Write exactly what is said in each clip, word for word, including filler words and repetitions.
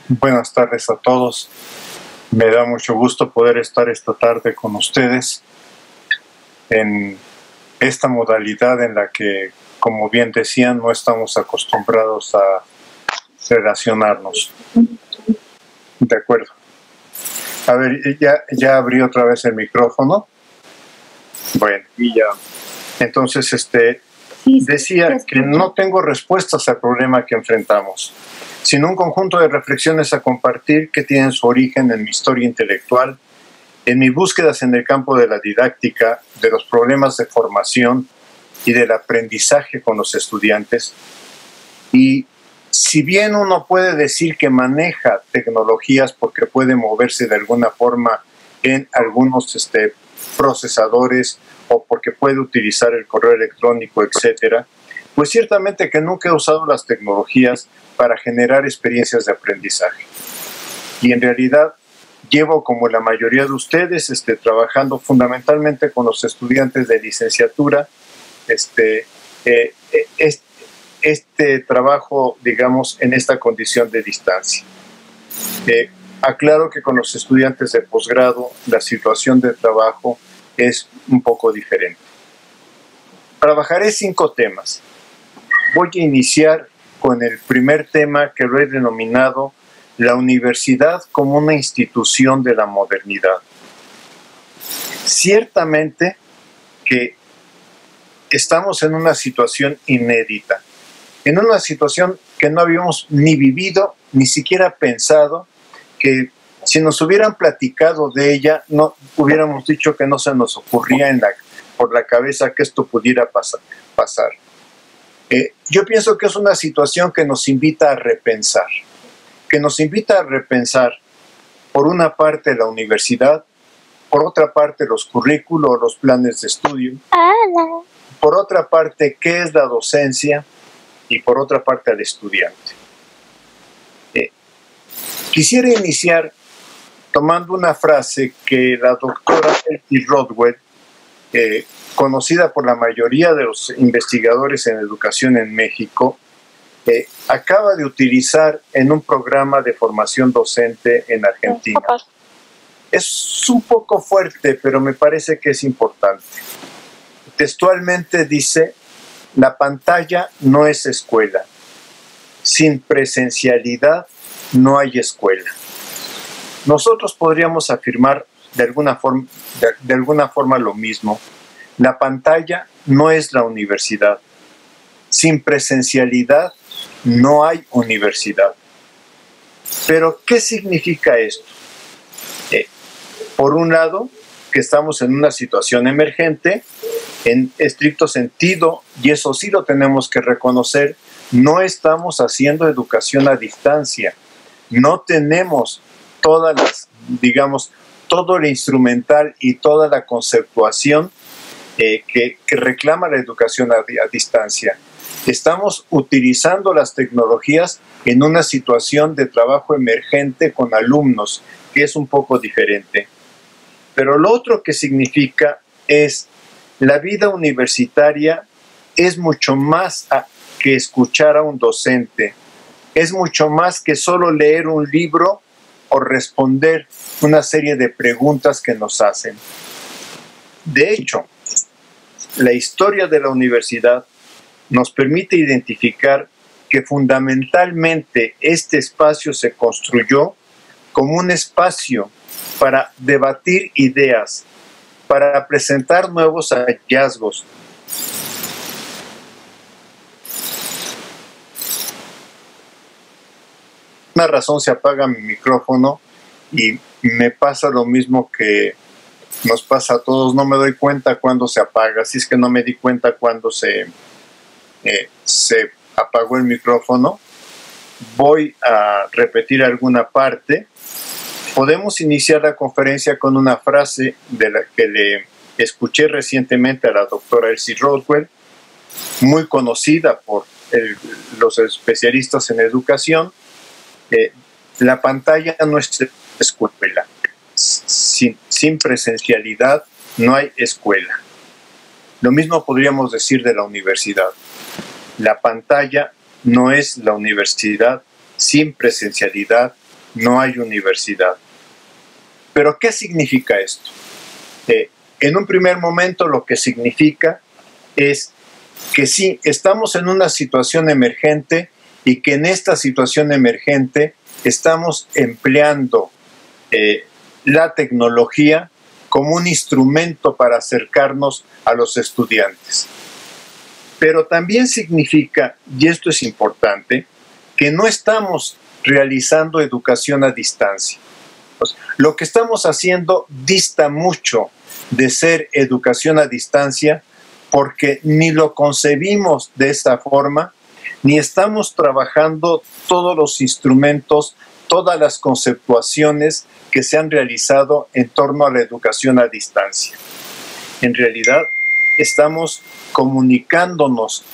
Buenas tardes a todos. Me da mucho gusto poder estar esta tarde con ustedes en esta modalidad en la que, como bien decían, no estamos acostumbrados a relacionarnos. De acuerdo. A ver, ya, ya abrí otra vez el micrófono. Bueno, y ya. Entonces, este, decía que no tengo respuestas al problema que enfrentamos, sino un conjunto de reflexiones a compartir que tienen su origen en mi historia intelectual, en mis búsquedas en el campo de la didáctica, de los problemas de formación y del aprendizaje con los estudiantes. Y si bien uno puede decir que maneja tecnologías porque puede moverse de alguna forma en algunos este, procesadores o porque puede utilizar el correo electrónico, etcétera, pues ciertamente que nunca he usado las tecnologías para generar experiencias de aprendizaje. Y en realidad llevo, como la mayoría de ustedes, este, trabajando fundamentalmente con los estudiantes de licenciatura, este, eh, este, este trabajo, digamos, en esta condición de distancia. Eh, aclaro que con los estudiantes de posgrado la situación de trabajo es un poco diferente. Trabajaré cinco temas. Voy a iniciar con el primer tema, que lo he denominado la universidad como una institución de la modernidad. Ciertamente que estamos en una situación inédita, en una situación que no habíamos ni vivido, ni siquiera pensado, que si nos hubieran platicado de ella, no hubiéramos dicho que no se nos ocurría en la, por la cabeza que esto pudiera pasar. pasar. Eh, yo pienso que es una situación que nos invita a repensar, que nos invita a repensar, por una parte, la universidad, por otra parte, los currículos, los planes de estudio, Hola. por otra parte, qué es la docencia y por otra parte, al estudiante. Eh, quisiera iniciar tomando una frase que la doctora Elsie Rodwell, eh, conocida por la mayoría de los investigadores en educación en México, eh, acaba de utilizar en un programa de formación docente en Argentina. Es un poco fuerte, pero me parece que es importante. Textualmente dice: la pantalla no es escuela. Sin presencialidad no hay escuela. Nosotros podríamos afirmar de alguna forma, de, de alguna forma lo mismo. La pantalla no es la universidad. Sin presencialidad no hay universidad. Pero, ¿qué significa esto? Eh, por un lado, que estamos en una situación emergente, en estricto sentido, y eso sí lo tenemos que reconocer, no estamos haciendo educación a distancia. No tenemos todas las, digamos, todo el instrumental y toda la conceptuación eh, que, que reclama la educación a, a distancia. Estamos utilizando las tecnologías en una situación de trabajo emergente con alumnos, que es un poco diferente. Pero lo otro que significa es la vida universitaria es mucho más a, que escuchar a un docente, es mucho más que solo leer un libro o responder una serie de preguntas que nos hacen. De hecho, la historia de la universidad nos permite identificar que fundamentalmente este espacio se construyó como un espacio para debatir ideas, para presentar nuevos hallazgos. Por una razón se apaga mi micrófono y me pasa lo mismo que nos pasa a todos. No me doy cuenta cuando se apaga, así es que no me di cuenta cuando se, eh, se apagó el micrófono. Voy a repetir alguna parte. Podemos iniciar la conferencia con una frase de la que le escuché recientemente a la doctora Elsie Rodwell, muy conocida por el, los especialistas en educación. Eh, la pantalla no es escuela. Sin, sin presencialidad no hay escuela. Lo mismo podríamos decir de la universidad. La pantalla no es la universidad. Sin presencialidad no hay universidad. ¿Pero qué significa esto? Eh, en un primer momento lo que significa es que sí, estamos en una situación emergente y que en esta situación emergente estamos empleando eh, la tecnología como un instrumento para acercarnos a los estudiantes. Pero también significa, y esto es importante, que no estamos realizando educación a distancia. Pues, lo que estamos haciendo dista mucho de ser educación a distancia porque ni lo concebimos de esa forma, ni estamos trabajando todos los instrumentos, todas las conceptuaciones que se han realizado en torno a la educación a distancia. En realidad, estamos comunicándonos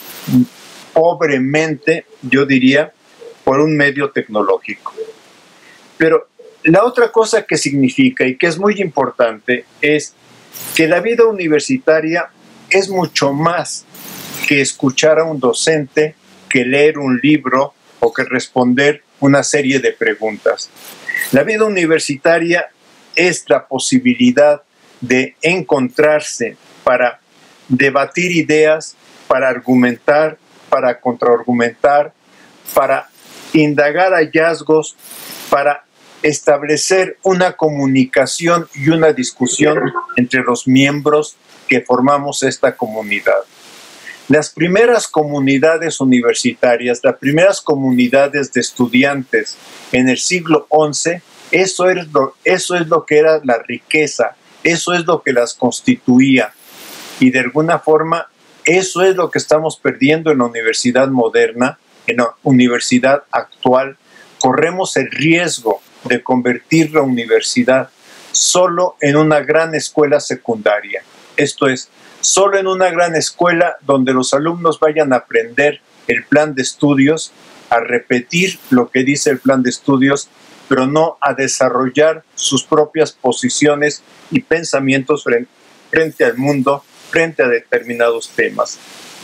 pobremente, yo diría, por un medio tecnológico. Pero la otra cosa que significa y que es muy importante es que la vida universitaria es mucho más que escuchar a un docente, que leer un libro o que responder una serie de preguntas. La vida universitaria es la posibilidad de encontrarse para debatir ideas, para argumentar, para contraargumentar, para indagar hallazgos, para establecer una comunicación y una discusión entre los miembros que formamos esta comunidad. Las primeras comunidades universitarias, las primeras comunidades de estudiantes en el siglo once, eso es lo, eso es lo que era la riqueza, eso es lo que las constituía. Y de alguna forma, eso es lo que estamos perdiendo en la universidad moderna, en la universidad actual. Corremos el riesgo de convertir la universidad solo en una gran escuela secundaria. Esto es, solo en una gran escuela donde los alumnos vayan a aprender el plan de estudios, a repetir lo que dice el plan de estudios, pero no a desarrollar sus propias posiciones y pensamientos frente, frente al mundo, frente a determinados temas.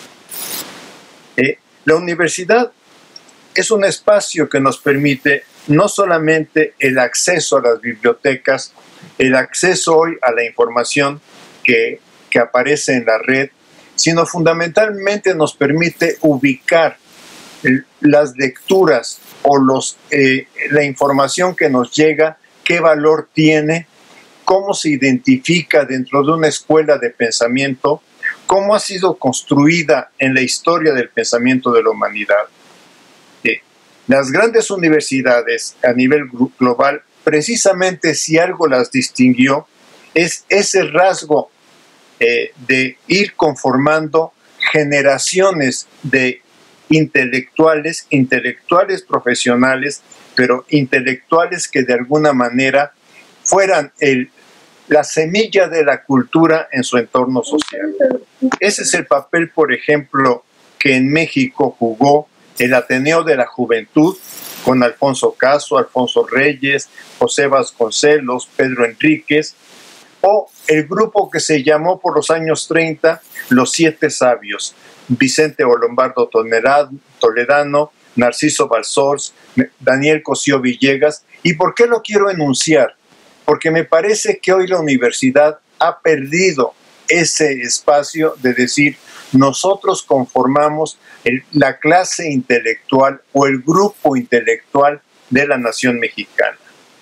Eh, la universidad es un espacio que nos permite no solamente el acceso a las bibliotecas, el acceso hoy a la información que, que aparece en la red, sino fundamentalmente nos permite ubicar el, las lecturas o los, eh, la información que nos llega, qué valor tiene, cómo se identifica dentro de una escuela de pensamiento, cómo ha sido construida en la historia del pensamiento de la humanidad. Eh, las grandes universidades a nivel global, precisamente si algo las distinguió, es ese rasgo eh, de ir conformando generaciones de intelectuales, intelectuales profesionales, pero intelectuales que de alguna manera fueran el, la semilla de la cultura en su entorno social. Ese es el papel, por ejemplo, que en México jugó el Ateneo de la Juventud, con Alfonso Caso, Alfonso Reyes, José Vasconcelos, Pedro Enríquez, o el grupo que se llamó por los años treinta Los Siete Sabios, Vicente Lombardo Toledano, Narciso Balsors, Daniel Cosío Villegas. ¿Y por qué lo quiero enunciar? Porque me parece que hoy la universidad ha perdido ese espacio de decir, nosotros conformamos el, la clase intelectual o el grupo intelectual de la nación mexicana.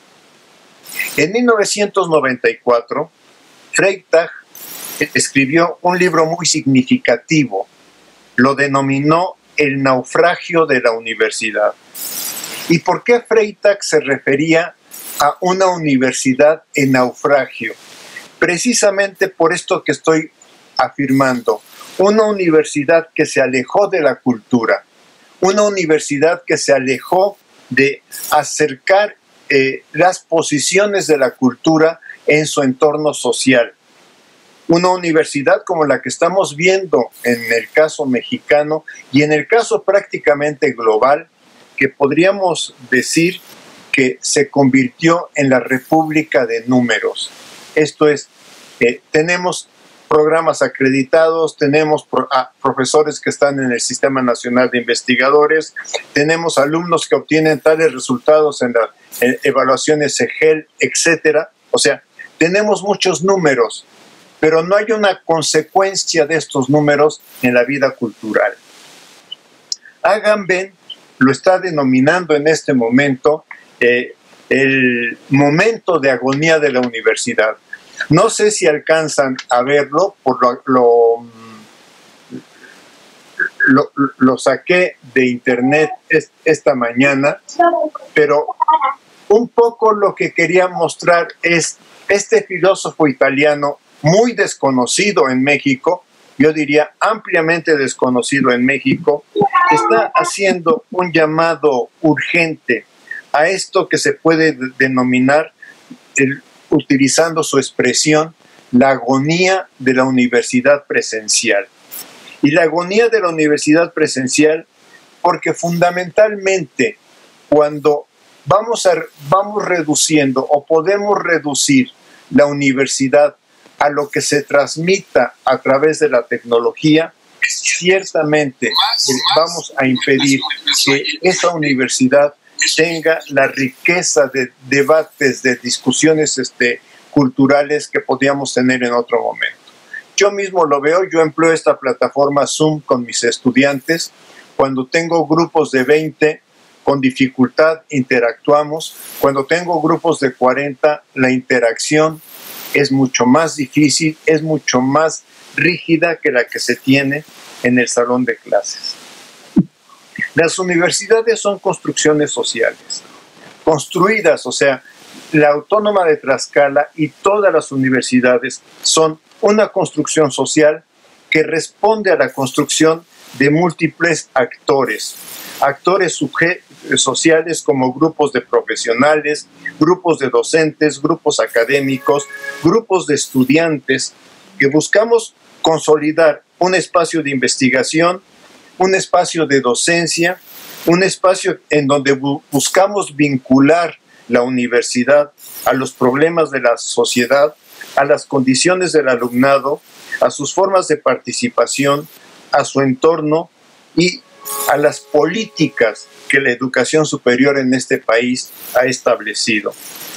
En mil novecientos noventa y cuatro, Freytag escribió un libro muy significativo, lo denominó El naufragio de la universidad. ¿Y por qué Freytag se refería a una universidad en naufragio? Precisamente por esto que estoy afirmando, una universidad que se alejó de la cultura, una universidad que se alejó de acercar eh, las posiciones de la cultura en su entorno social. Una universidad como la que estamos viendo en el caso mexicano y en el caso prácticamente global, que podríamos decir que se convirtió en la república de números. Esto es, eh, tenemos programas acreditados, tenemos pro, ah, profesores que están en el Sistema Nacional de Investigadores, tenemos alumnos que obtienen tales resultados en, la, eh, evaluaciones EGEL, etcétera. O sea, tenemos muchos números, pero no hay una consecuencia de estos números en la vida cultural. Agamben lo está denominando en este momento eh, el momento de agonía de la universidad. No sé si alcanzan a verlo, por lo, lo, lo, lo saqué de internet es, esta mañana, pero un poco lo que quería mostrar es este filósofo italiano muy desconocido en México, yo diría ampliamente desconocido en México, está haciendo un llamado urgente a esto que se puede denominar, el, utilizando su expresión, la agonía de la universidad presencial. Y la agonía de la universidad presencial porque fundamentalmente cuando vamos, a, vamos reduciendo o podemos reducir la universidad a lo que se transmita a través de la tecnología, ciertamente vamos a impedir que esa universidad tenga la riqueza de debates, de discusiones este, culturales que podíamos tener en otro momento. Yo mismo lo veo, yo empleo esta plataforma Zoom con mis estudiantes. Cuando tengo grupos de veinte, con dificultad interactuamos. Cuando tengo grupos de cuarenta, la interacción es mucho más difícil, es mucho más rígida que la que se tiene en el salón de clases. Las universidades son construcciones sociales, construidas, o sea, la Autónoma de Tlaxcala y todas las universidades son una construcción social que responde a la construcción de múltiples actores, actores sociales como grupos de profesionales, grupos de docentes, grupos académicos, grupos de estudiantes, que buscamos consolidar un espacio de investigación, un espacio de docencia, un espacio en donde bu- buscamos vincular la universidad a los problemas de la sociedad, a las condiciones del alumnado, a sus formas de participación, a su entorno y a las políticas que la educación superior en este país ha establecido.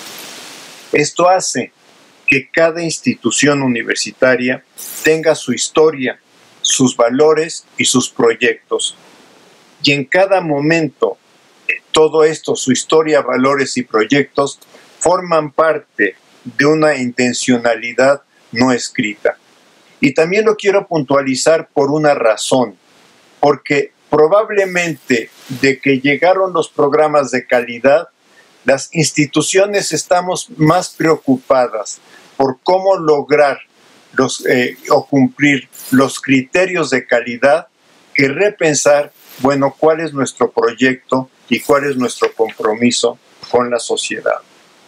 Esto hace que cada institución universitaria tenga su historia, sus valores y sus proyectos. Y en cada momento, todo esto, su historia, valores y proyectos, forman parte de una intencionalidad no escrita. Y también lo quiero puntualizar por una razón, porque probablemente de que llegaron los programas de calidad, las instituciones estamos más preocupadas por cómo lograr los, eh, o cumplir los criterios de calidad que repensar, bueno, cuál es nuestro proyecto y cuál es nuestro compromiso con la sociedad.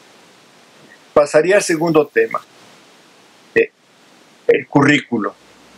Pasaría al segundo tema, eh, el currículo.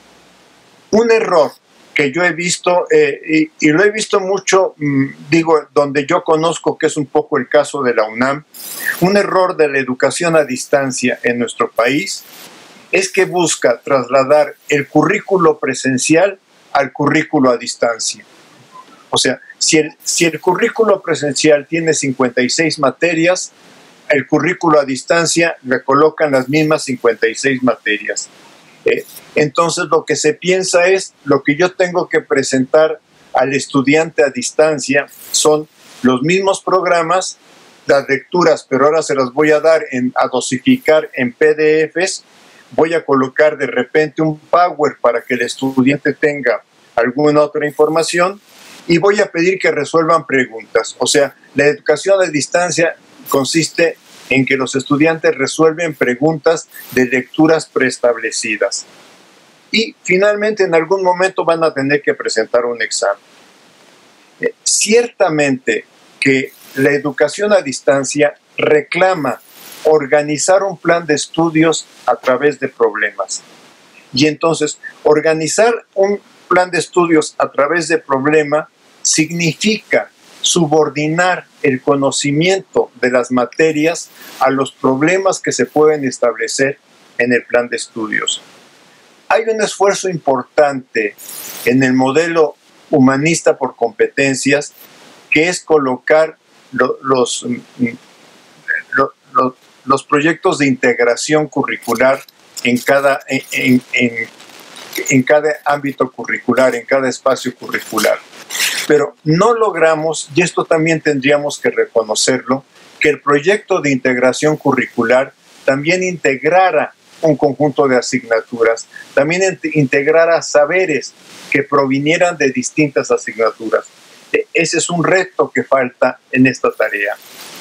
Un error que yo he visto, eh, y, y lo he visto mucho, mmm, digo, donde yo conozco que es un poco el caso de la UNAM, un error de la educación a distancia en nuestro país es que busca trasladar el currículo presencial al currículo a distancia. O sea, si el, si el currículo presencial tiene cincuenta y seis materias, el currículo a distancia le colocan las mismas cincuenta y seis materias. Eh, entonces lo que se piensa es, lo que yo tengo que presentar al estudiante a distancia son los mismos programas, las lecturas, pero ahora se las voy a dar en, a dosificar en P D Efes, voy a colocar de repente un Power para que el estudiante tenga alguna otra información y voy a pedir que resuelvan preguntas. O sea, la educación a distancia consiste en que los estudiantes resuelven preguntas de lecturas preestablecidas. Y finalmente en algún momento van a tener que presentar un examen. Eh, ciertamente que la educación a distancia reclama organizar un plan de estudios a través de problemas. Y entonces, organizar un plan de estudios a través de problema significa subordinar el conocimiento de las materias a los problemas que se pueden establecer en el plan de estudios. Hay un esfuerzo importante en el modelo humanista por competencias, que es colocar lo, los, los, los proyectos de integración curricular en cada, en, en, en cada ámbito curricular, en cada espacio curricular. Pero no logramos, y esto también tendríamos que reconocerlo, que el proyecto de integración curricular también integrara un conjunto de asignaturas, también integrara saberes que provinieran de distintas asignaturas. Ese es un reto que falta en esta tarea.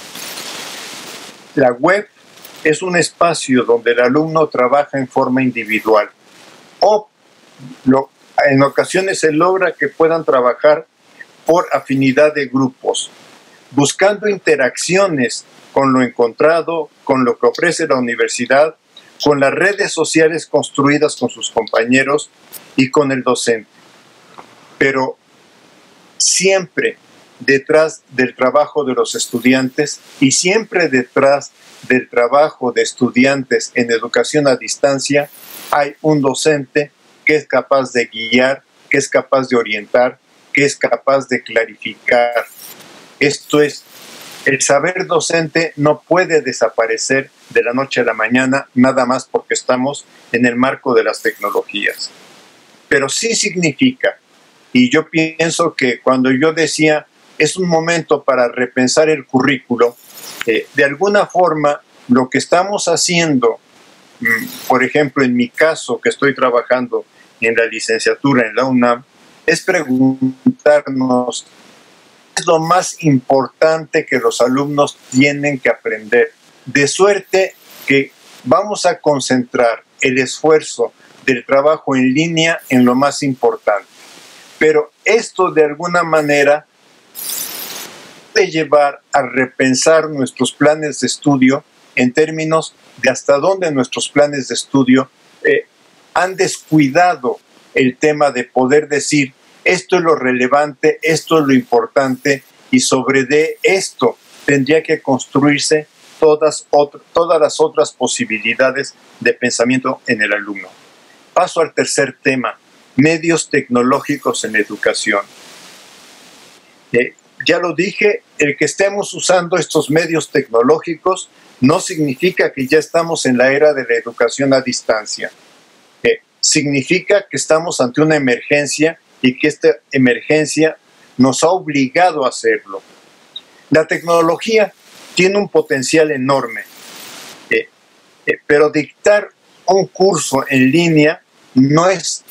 La web es un espacio donde el alumno trabaja en forma individual o lo, en ocasiones se logra que puedan trabajar por afinidad de grupos, buscando interacciones con lo encontrado, con lo que ofrece la universidad, con las redes sociales construidas con sus compañeros y con el docente. Pero siempre detrás del trabajo de los estudiantes y siempre detrás del trabajo de estudiantes en educación a distancia hay un docente que es capaz de guiar, que es capaz de orientar, que es capaz de clarificar. Esto es, el saber docente no puede desaparecer de la noche a la mañana, nada más porque estamos en el marco de las tecnologías. Pero sí significa, y yo pienso que cuando yo decía es un momento para repensar el currículo, eh, de alguna forma lo que estamos haciendo, mmm, por ejemplo en mi caso que estoy trabajando en la licenciatura en la UNAM, es preguntarnos qué es lo más importante que los alumnos tienen que aprender, de suerte que vamos a concentrar el esfuerzo del trabajo en línea en lo más importante. Pero esto de alguna manera puede llevar a repensar nuestros planes de estudio en términos de hasta dónde nuestros planes de estudio eh, han descuidado el tema de poder decir esto es lo relevante, esto es lo importante y sobre de esto tendría que construirse todas, otro, todas las otras posibilidades de pensamiento en el alumno. Paso al tercer tema, medios tecnológicos en educación. Eh, ya lo dije, el que estemos usando estos medios tecnológicos no significa que ya estamos en la era de la educación a distancia. Eh, significa que estamos ante una emergencia y que esta emergencia nos ha obligado a hacerlo. La tecnología tiene un potencial enorme, eh, eh, pero dictar un curso en línea no es,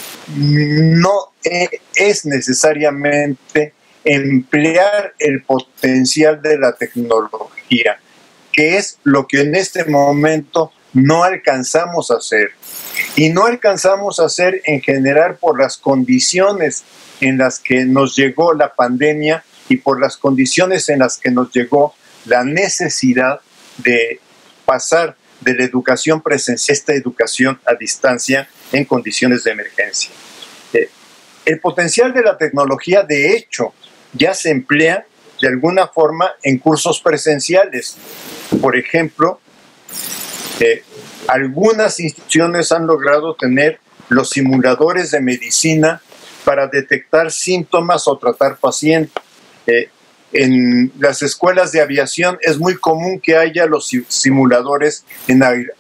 no es necesariamente emplear el potencial de la tecnología, que es lo que en este momento no alcanzamos a hacer. Y no alcanzamos a hacer en general por las condiciones en las que nos llegó la pandemia y por las condiciones en las que nos llegó la necesidad de pasar de la educación presencial a esta educación a distancia en condiciones de emergencia. Eh, el potencial de la tecnología, de hecho, ya se emplea de alguna forma en cursos presenciales. Por ejemplo, eh, algunas instituciones han logrado tener los simuladores de medicina para detectar síntomas o tratar pacientes. Eh, en las escuelas de aviación es muy común que haya los simuladores en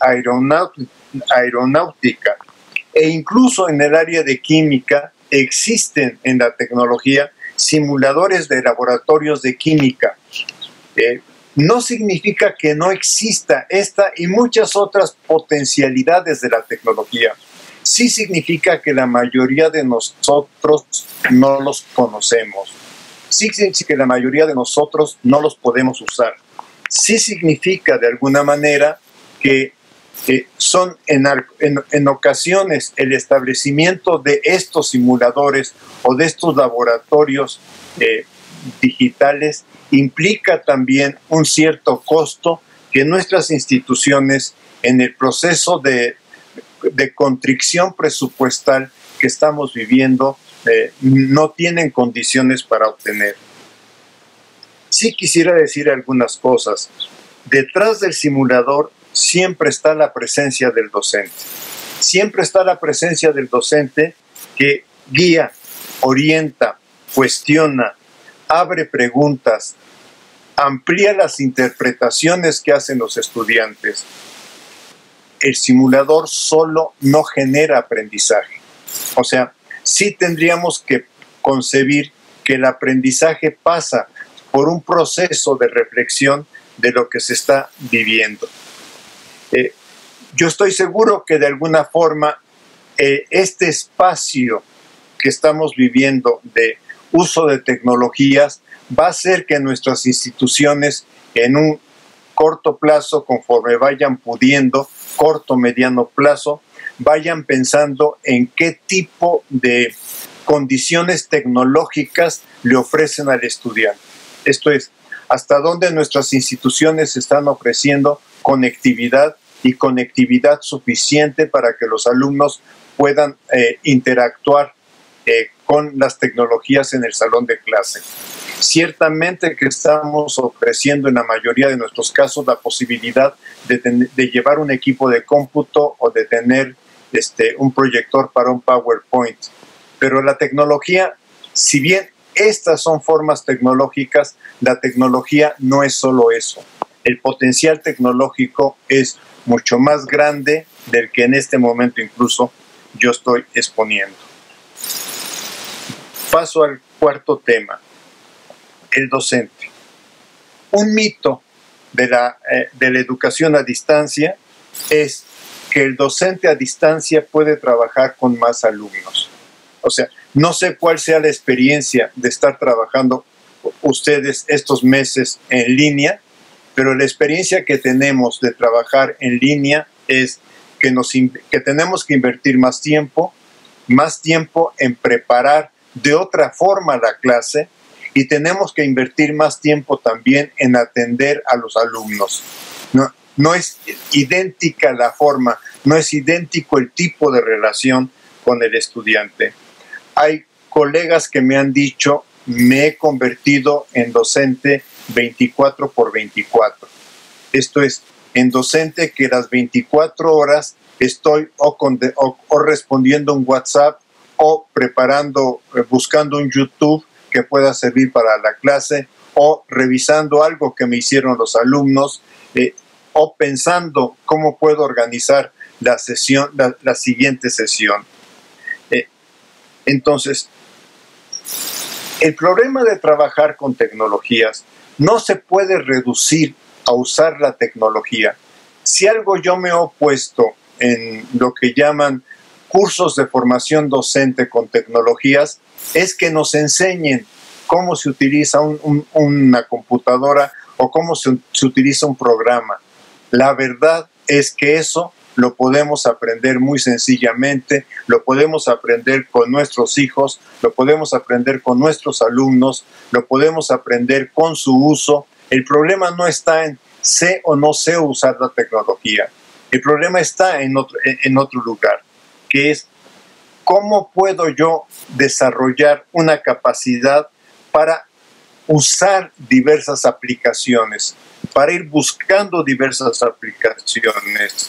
aeronáutica e incluso en el área de química existen en la tecnología simuladores de laboratorios de química. Eh, no significa que no exista esta y muchas otras potencialidades de la tecnología. Sí significa que la mayoría de nosotros no los conocemos. Sí significa que la mayoría de nosotros no los podemos usar. Sí significa de alguna manera que eh, son en, en, en ocasiones el establecimiento de estos simuladores o de estos laboratorios eh, digitales implica también un cierto costo que nuestras instituciones en el proceso de, de constricción presupuestal que estamos viviendo eh, no tienen condiciones para obtener. Sí quisiera decir algunas cosas. Detrás del simulador siempre está la presencia del docente. Siempre está la presencia del docente que guía, orienta, cuestiona, abre preguntas, amplía las interpretaciones que hacen los estudiantes. El simulador solo no genera aprendizaje. O sea, sí tendríamos que concebir que el aprendizaje pasa por un proceso de reflexión de lo que se está viviendo. Eh, yo estoy seguro que de alguna forma eh, este espacio que estamos viviendo de uso de tecnologías va a hacer que nuestras instituciones en un corto plazo, conforme vayan pudiendo, corto, mediano plazo, vayan pensando en qué tipo de condiciones tecnológicas le ofrecen al estudiante. Esto es, hasta dónde nuestras instituciones están ofreciendo conectividad y conectividad suficiente para que los alumnos puedan eh, interactuar eh, con las tecnologías en el salón de clase. Ciertamente que estamos ofreciendo en la mayoría de nuestros casos la posibilidad de, ten, de llevar un equipo de cómputo o de tener este, un proyector para un PowerPoint. Pero la tecnología, si bien estas son formas tecnológicas, la tecnología no es solo eso. El potencial tecnológico es mucho más grande del que en este momento incluso yo estoy exponiendo. Paso al cuarto tema, el docente. Un mito de la, eh, de la educación a distancia es que el docente a distancia puede trabajar con más alumnos. O sea, no sé cuál sea la experiencia de estar trabajando ustedes estos meses en línea, pero la experiencia que tenemos de trabajar en línea es que, nos, que tenemos que invertir más tiempo, más tiempo en preparar de otra forma la clase y tenemos que invertir más tiempo también en atender a los alumnos. No, no es idéntica la forma, no es idéntico el tipo de relación con el estudiante. Hay colegas que me han dicho, me he convertido en docente veinticuatro por veinticuatro. Esto es, en docente que las veinticuatro horas estoy o, con de, o, o respondiendo un WhatsApp o preparando, eh, buscando un YouTube que pueda servir para la clase o revisando algo que me hicieron los alumnos eh, o pensando cómo puedo organizar la sesión, la, la siguiente sesión. Eh, entonces, el problema de trabajar con tecnologías no se puede reducir a usar la tecnología. Si algo yo me he opuesto en lo que llaman cursos de formación docente con tecnologías, es que nos enseñen cómo se utiliza un, un, una computadora o cómo se, se utiliza un programa. La verdad es que eso lo podemos aprender muy sencillamente, lo podemos aprender con nuestros hijos, lo podemos aprender con nuestros alumnos, lo podemos aprender con su uso. El problema no está en sé o no sé usar la tecnología. El problema está en otro, en otro lugar, que es cómo puedo yo desarrollar una capacidad para usar diversas aplicaciones, para ir buscando diversas aplicaciones.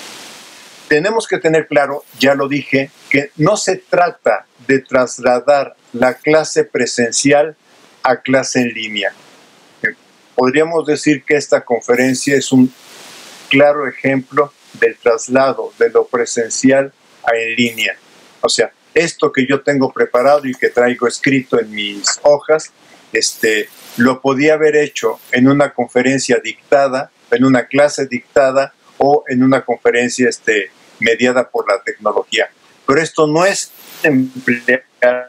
Tenemos que tener claro, ya lo dije, que no se trata de trasladar la clase presencial a clase en línea. Podríamos decir que esta conferencia es un claro ejemplo del traslado de lo presencial a en línea. O sea, esto que yo tengo preparado y que traigo escrito en mis hojas, este, lo podía haber hecho en una conferencia dictada, en una clase dictada o en una conferencia este, mediada por la tecnología. Pero esto no es emplear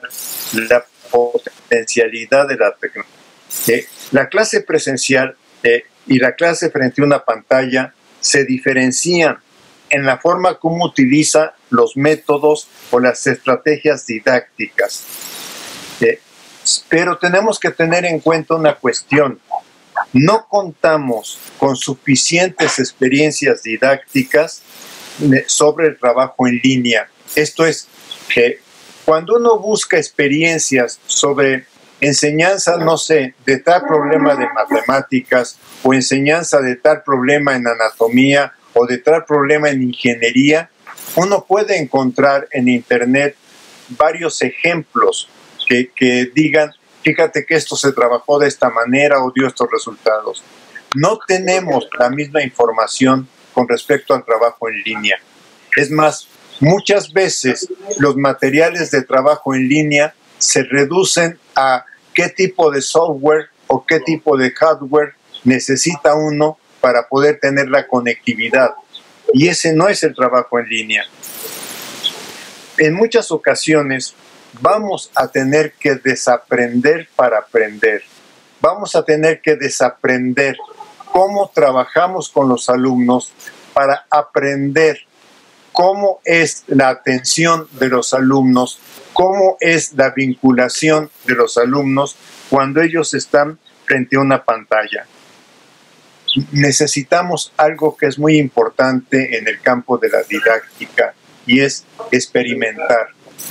la potencialidad de la tecnología. Eh, la clase presencial eh, y la clase frente a una pantalla se diferencian en la forma como utiliza los métodos o las estrategias didácticas. Eh, pero tenemos que tener en cuenta una cuestión. No contamos con suficientes experiencias didácticas sobre el trabajo en línea. Esto es que cuando uno busca experiencias sobre enseñanza, no sé, de tal problema de matemáticas o enseñanza de tal problema en anatomía o de tal problema en ingeniería, uno puede encontrar en internet varios ejemplos que, que digan fíjate que esto se trabajó de esta manera o dio estos resultados. No tenemos la misma información con respecto al trabajo en línea. Es más, muchas veces los materiales de trabajo en línea se reducen a qué tipo de software o qué tipo de hardware necesita uno para poder tener la conectividad. Y ese no es el trabajo en línea. En muchas ocasiones vamos a tener que desaprender para aprender. Vamos a tener que desaprender cómo trabajamos con los alumnos para aprender cómo es la atención de los alumnos, cómo es la vinculación de los alumnos cuando ellos están frente a una pantalla. Necesitamos algo que es muy importante en el campo de la didáctica y es experimentar.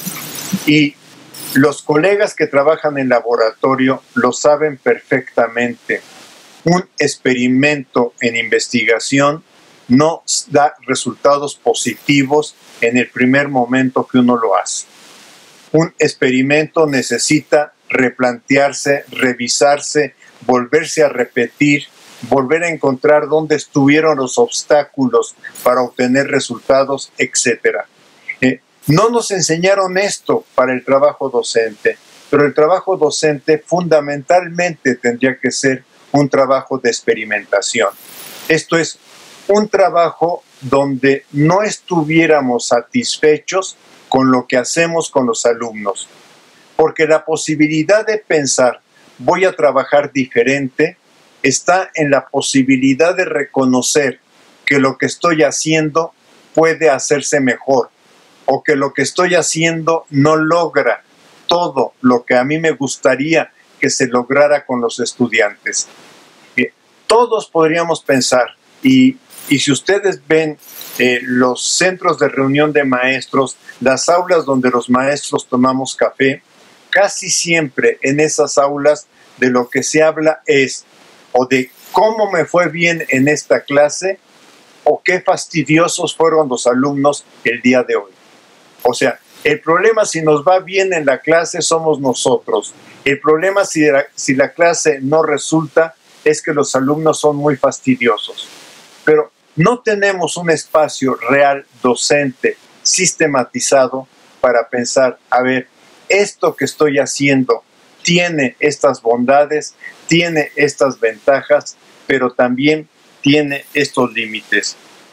Y los colegas que trabajan en laboratorio lo saben perfectamente. Un experimento en investigación no da resultados positivos en el primer momento que uno lo hace. Un experimento necesita replantearse, revisarse, volverse a repetir, volver a encontrar dónde estuvieron los obstáculos para obtener resultados, etcétera. Eh, no nos enseñaron esto para el trabajo docente, pero el trabajo docente fundamentalmente tendría que ser un trabajo de experimentación. Esto es un trabajo donde no estuviéramos satisfechos con lo que hacemos con los alumnos, porque la posibilidad de pensar, voy a trabajar diferente, está en la posibilidad de reconocer que lo que estoy haciendo puede hacerse mejor o que lo que estoy haciendo no logra todo lo que a mí me gustaría que se lograra con los estudiantes. Eh, todos podríamos pensar, y, y si ustedes ven eh, los centros de reunión de maestros, las aulas donde los maestros tomamos café, casi siempre en esas aulas de lo que se habla es o de cómo me fue bien en esta clase o qué fastidiosos fueron los alumnos el día de hoy. O sea, el problema si nos va bien en la clase somos nosotros. El problema si la, si la clase no resulta es que los alumnos son muy fastidiosos. Pero no tenemos un espacio real docente sistematizado para pensar, a ver, esto que estoy haciendo tiene estas bondades, tiene estas ventajas, pero también tiene estos límites.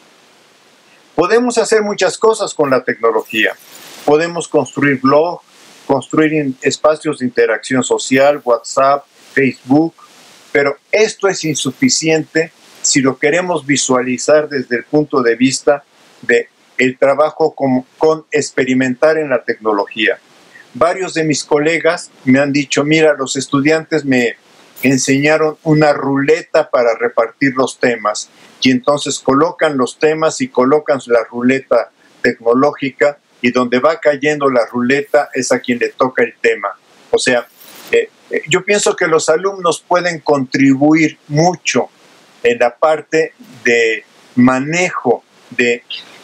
Podemos hacer muchas cosas con la tecnología. Podemos construir blogs, construir espacios de interacción social, WhatsApp, Facebook, pero esto es insuficiente si lo queremos visualizar desde el punto de vista de el trabajo con, con experimentar en la tecnología. Varios de mis colegas me han dicho, mira, los estudiantes me enseñaron una ruleta para repartir los temas y entonces colocan los temas y colocan la ruleta tecnológica y donde va cayendo la ruleta es a quien le toca el tema. O sea, eh, yo pienso que los alumnos pueden contribuir mucho en la parte de manejo de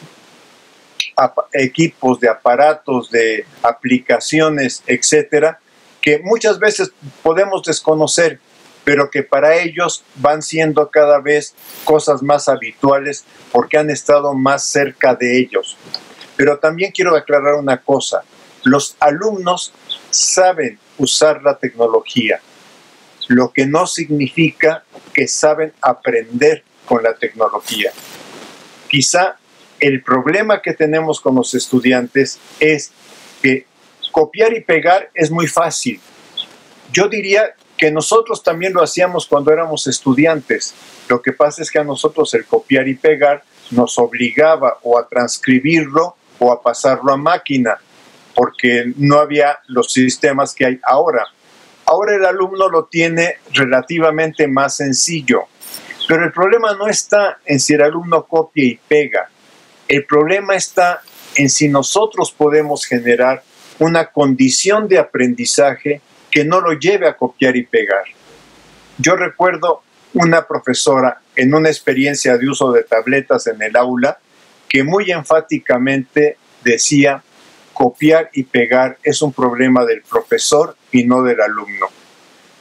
equipos, de aparatos, de aplicaciones, etcétera, que muchas veces podemos desconocer, pero que para ellos van siendo cada vez cosas más habituales porque han estado más cerca de ellos. Pero también quiero aclarar una cosa, los alumnos saben usar la tecnología, lo que no significa que saben aprender con la tecnología. Quizá el problema que tenemos con los estudiantes es que copiar y pegar es muy fácil. Yo diría que nosotros también lo hacíamos cuando éramos estudiantes. Lo que pasa es que a nosotros el copiar y pegar nos obligaba o a transcribirlo o a pasarlo a máquina, porque no había los sistemas que hay ahora. Ahora el alumno lo tiene relativamente más sencillo, pero el problema no está en si el alumno copia y pega. El problema está en si nosotros podemos generar una condición de aprendizaje que no lo lleve a copiar y pegar. Yo recuerdo una profesora en una experiencia de uso de tabletas en el aula que muy enfáticamente decía: copiar y pegar es un problema del profesor y no del alumno.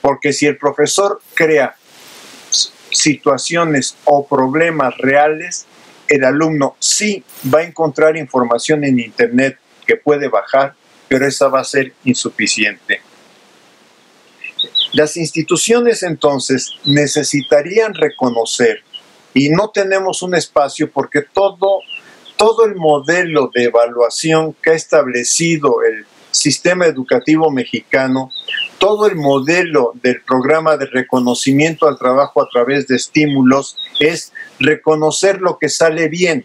Porque si el profesor crea situaciones o problemas reales, el alumno sí va a encontrar información en internet que puede bajar, pero esa va a ser insuficiente. Las instituciones entonces necesitarían reconocer, y no tenemos un espacio porque todo, todo el modelo de evaluación que ha establecido el sistema educativo mexicano, todo el modelo del programa de reconocimiento al trabajo a través de estímulos es reconocer lo que sale bien.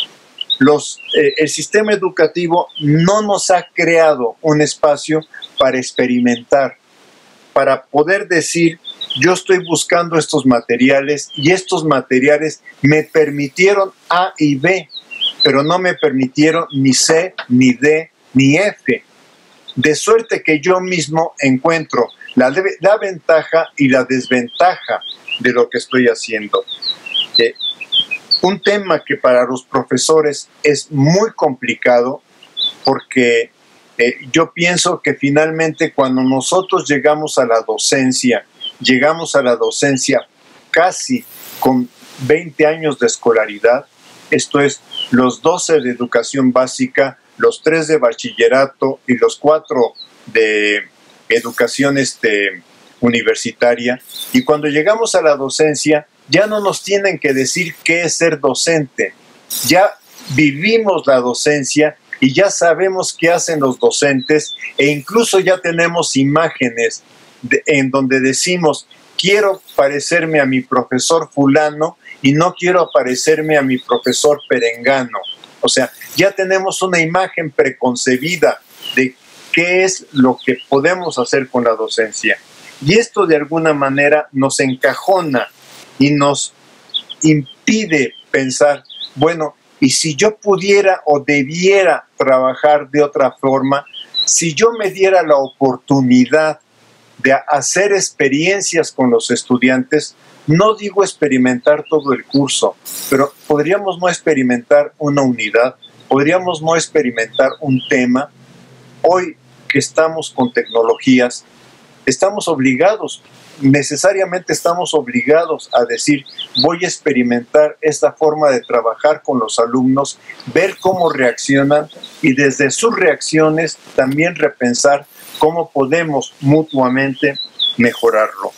Los, eh, el sistema educativo no nos ha creado un espacio para experimentar, para poder decir, yo estoy buscando estos materiales y estos materiales me permitieron A y B, pero no me permitieron ni C, ni D, ni F. De suerte que yo mismo encuentro la, la ventaja y la desventaja de lo que estoy haciendo. Eh, un tema que para los profesores es muy complicado porque eh, yo pienso que finalmente cuando nosotros llegamos a la docencia, llegamos a la docencia casi con veinte años de escolaridad, esto es, los doce de educación básica, los tres de bachillerato y los cuatro de educación este, universitaria. Y cuando llegamos a la docencia, ya no nos tienen que decir qué es ser docente. Ya vivimos la docencia y ya sabemos qué hacen los docentes e incluso ya tenemos imágenes de, en donde decimos, quiero parecerme a mi profesor fulano y no quiero parecerme a mi profesor perengano. O sea, ya tenemos una imagen preconcebida de qué es lo que podemos hacer con la docencia. Y esto de alguna manera nos encajona y nos impide pensar, bueno, y si yo pudiera o debiera trabajar de otra forma, si yo me diera la oportunidad de hacer experiencias con los estudiantes, no digo experimentar todo el curso, pero podríamos no experimentar una unidad, podríamos no experimentar un tema. Hoy que estamos con tecnologías, estamos obligados, necesariamente estamos obligados a decir, voy a experimentar esta forma de trabajar con los alumnos, ver cómo reaccionan y desde sus reacciones también repensar cómo podemos mutuamente mejorarlo.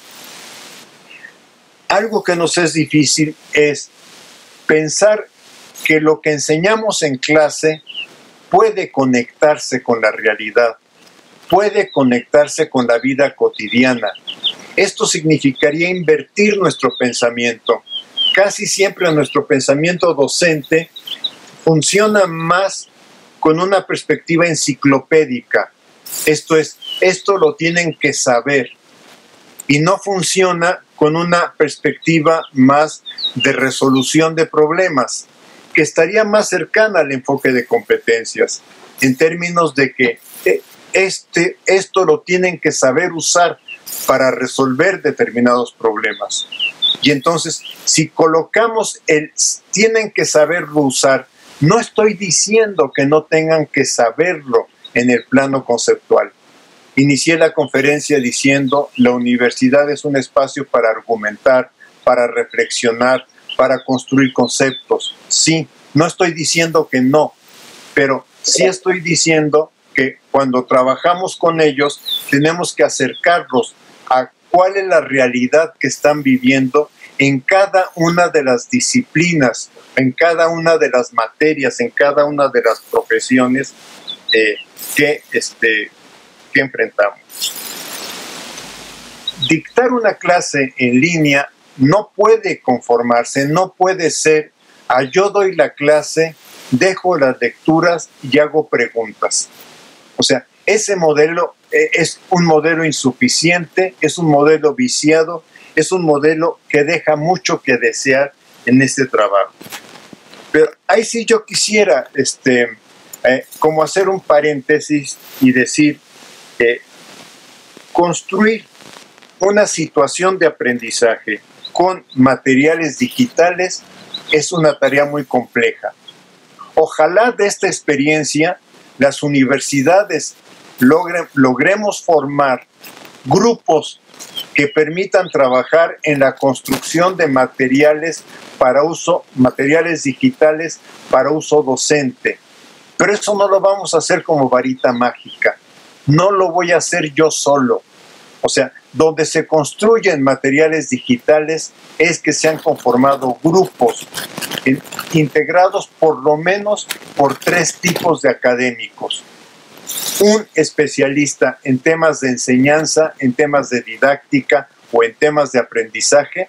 Algo que nos es difícil es pensar que lo que enseñamos en clase puede conectarse con la realidad, puede conectarse con la vida cotidiana. Esto significaría invertir nuestro pensamiento. Casi siempre nuestro pensamiento docente funciona más con una perspectiva enciclopédica. Esto es, esto lo tienen que saber. Y no funciona con una perspectiva más de resolución de problemas, que estaría más cercana al enfoque de competencias, en términos de que este, esto lo tienen que saber usar para resolver determinados problemas. Y entonces, si colocamos el tienen que saberlo usar, no estoy diciendo que no tengan que saberlo en el plano conceptual. Inicié la conferencia diciendo la universidad es un espacio para argumentar, para reflexionar, para construir conceptos. Sí, no estoy diciendo que no, pero sí estoy diciendo que cuando trabajamos con ellos tenemos que acercarlos a cuál es la realidad que están viviendo en cada una de las disciplinas, en cada una de las materias, en cada una de las profesiones eh, que este, que enfrentamos. Dictar una clase en línea no puede conformarse, no puede ser, a yo doy la clase, dejo las lecturas y hago preguntas. O sea, ese modelo es un modelo insuficiente, es un modelo viciado, es un modelo que deja mucho que desear en este trabajo. Pero ahí sí yo quisiera este, eh, como hacer un paréntesis y decir, Eh, construir una situación de aprendizaje con materiales digitales es una tarea muy compleja. Ojalá de esta experiencia las universidades logren, logremos formar grupos que permitan trabajar en la construcción de materiales para uso, materiales digitales para uso docente. Pero eso no lo vamos a hacer como varita mágica. No lo voy a hacer yo solo. O sea, donde se construyen materiales digitales es que se han conformado grupos eh, integrados por lo menos por tres tipos de académicos. Un especialista en temas de enseñanza, en temas de didáctica o en temas de aprendizaje.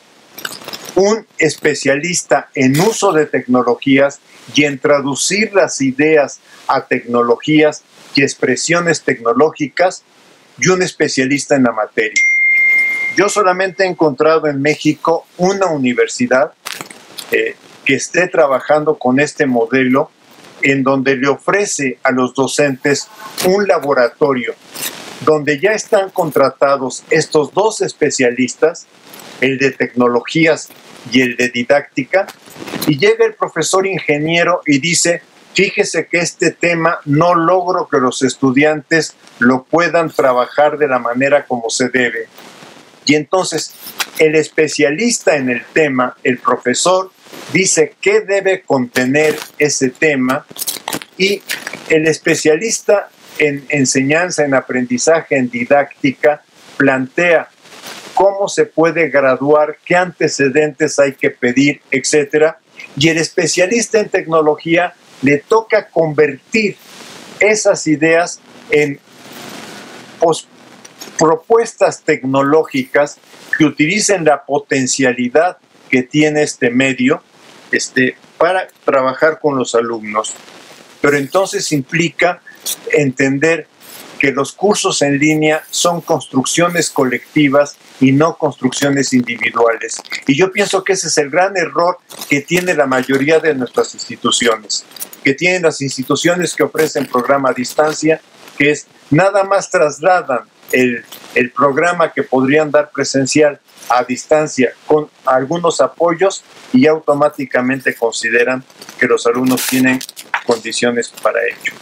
Un especialista en uso de tecnologías y en traducir las ideas a tecnologías y expresiones tecnológicas, y un especialista en la materia. Yo solamente he encontrado en México una universidad eh, que esté trabajando con este modelo, en donde le ofrece a los docentes un laboratorio donde ya están contratados estos dos especialistas, el de tecnologías y el de didáctica, y llega el profesor ingeniero y dice: fíjese que este tema no logro que los estudiantes lo puedan trabajar de la manera como se debe. Y entonces el especialista en el tema, el profesor, dice qué debe contener ese tema, y el especialista en enseñanza, en aprendizaje, en didáctica, plantea cómo se puede graduar, qué antecedentes hay que pedir, etcétera. Y el especialista en tecnología le toca convertir esas ideas en pues, propuestas tecnológicas que utilicen la potencialidad que tiene este medio este, para trabajar con los alumnos. Pero entonces implica entender que los cursos en línea son construcciones colectivas y no construcciones individuales. Y yo pienso que ese es el gran error que tiene la mayoría de nuestras instituciones, que tienen las instituciones que ofrecen programa a distancia, que es nada más trasladan el, el programa que podrían dar presencial a distancia con algunos apoyos y automáticamente consideran que los alumnos tienen condiciones para ello.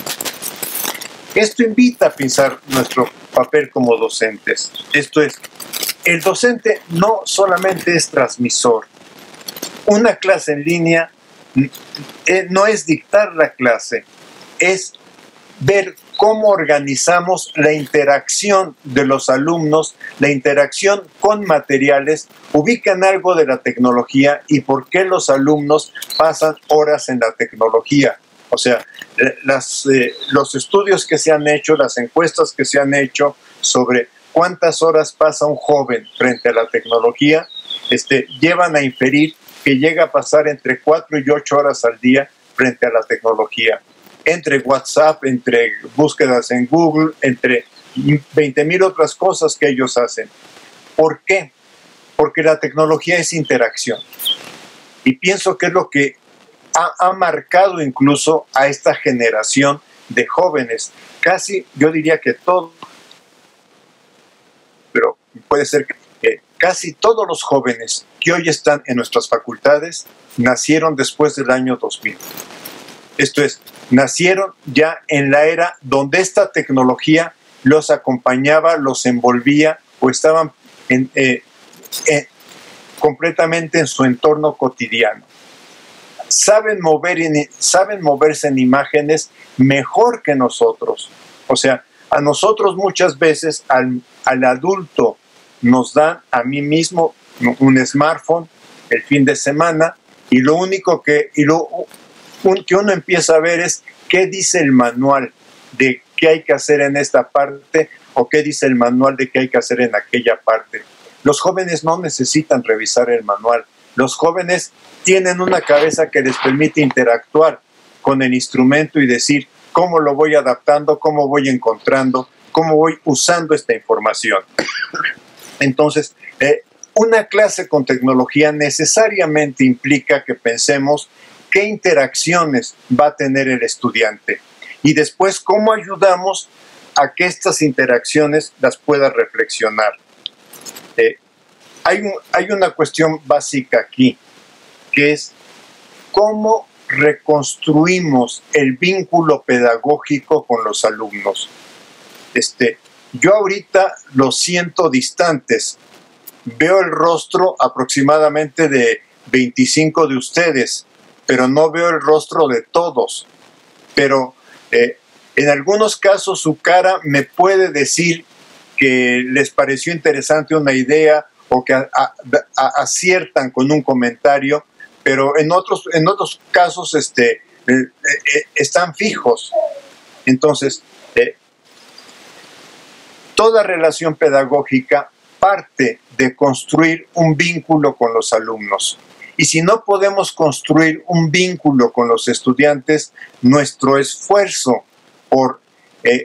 Esto invita a pensar nuestro papel como docentes. Esto es, el docente no solamente es transmisor. Una clase en línea no es dictar la clase, es ver cómo organizamos la interacción de los alumnos, la interacción con materiales, ubican algo de la tecnología y por qué los alumnos pasan horas en la tecnología. O sea, las, eh, los estudios que se han hecho, las encuestas que se han hecho sobre cuántas horas pasa un joven frente a la tecnología, este, llevan a inferir que llega a pasar entre cuatro y ocho horas al día frente a la tecnología. Entre WhatsApp, entre búsquedas en Google, entre veinte mil otras cosas que ellos hacen. ¿Por qué? Porque la tecnología es interacción. Y pienso que es lo que ha, ha marcado incluso a esta generación de jóvenes. Casi, yo diría que todo, pero puede ser que eh, casi todos los jóvenes que hoy están en nuestras facultades nacieron después del año dos mil. Esto es, nacieron ya en la era donde esta tecnología los acompañaba, los envolvía o estaban en, eh, eh, completamente en su entorno cotidiano. Saben, mover en, saben moverse en imágenes mejor que nosotros. O sea, a nosotros muchas veces, al, al adulto, nos dan a mí mismo un smartphone el fin de semana y lo único que... Y lo, un, que uno empieza a ver es qué dice el manual de qué hay que hacer en esta parte o qué dice el manual de qué hay que hacer en aquella parte. Los jóvenes no necesitan revisar el manual. Los jóvenes tienen una cabeza que les permite interactuar con el instrumento y decir cómo lo voy adaptando, cómo voy encontrando, cómo voy usando esta información. Entonces, eh, una clase con tecnología necesariamente implica que pensemos qué interacciones va a tener el estudiante y después cómo ayudamos a que estas interacciones las pueda reflexionar. Eh, hay, un, hay una cuestión básica aquí, que es cómo reconstruimos el vínculo pedagógico con los alumnos. Este, yo ahorita los siento distantes. Veo el rostro aproximadamente de veinticinco de ustedes, pero no veo el rostro de todos. Pero eh, en algunos casos su cara me puede decir que les pareció interesante una idea o que a, a, a, aciertan con un comentario, pero en otros, en otros casos este, eh, eh, están fijos. Entonces, eh, toda relación pedagógica parte de construir un vínculo con los alumnos. Y si no podemos construir un vínculo con los estudiantes, nuestro esfuerzo por eh,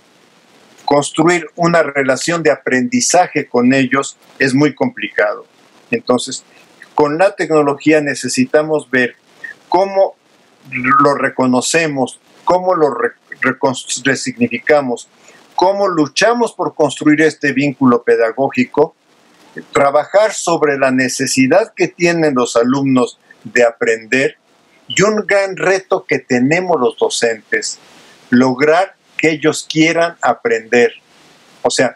construir una relación de aprendizaje con ellos es muy complicado. Entonces, con la tecnología necesitamos ver cómo lo reconocemos, cómo lo re resignificamos, cómo luchamos por construir este vínculo pedagógico, trabajar sobre la necesidad que tienen los alumnos de aprender y un gran reto que tenemos los docentes, lograr que ellos quieran aprender. O sea,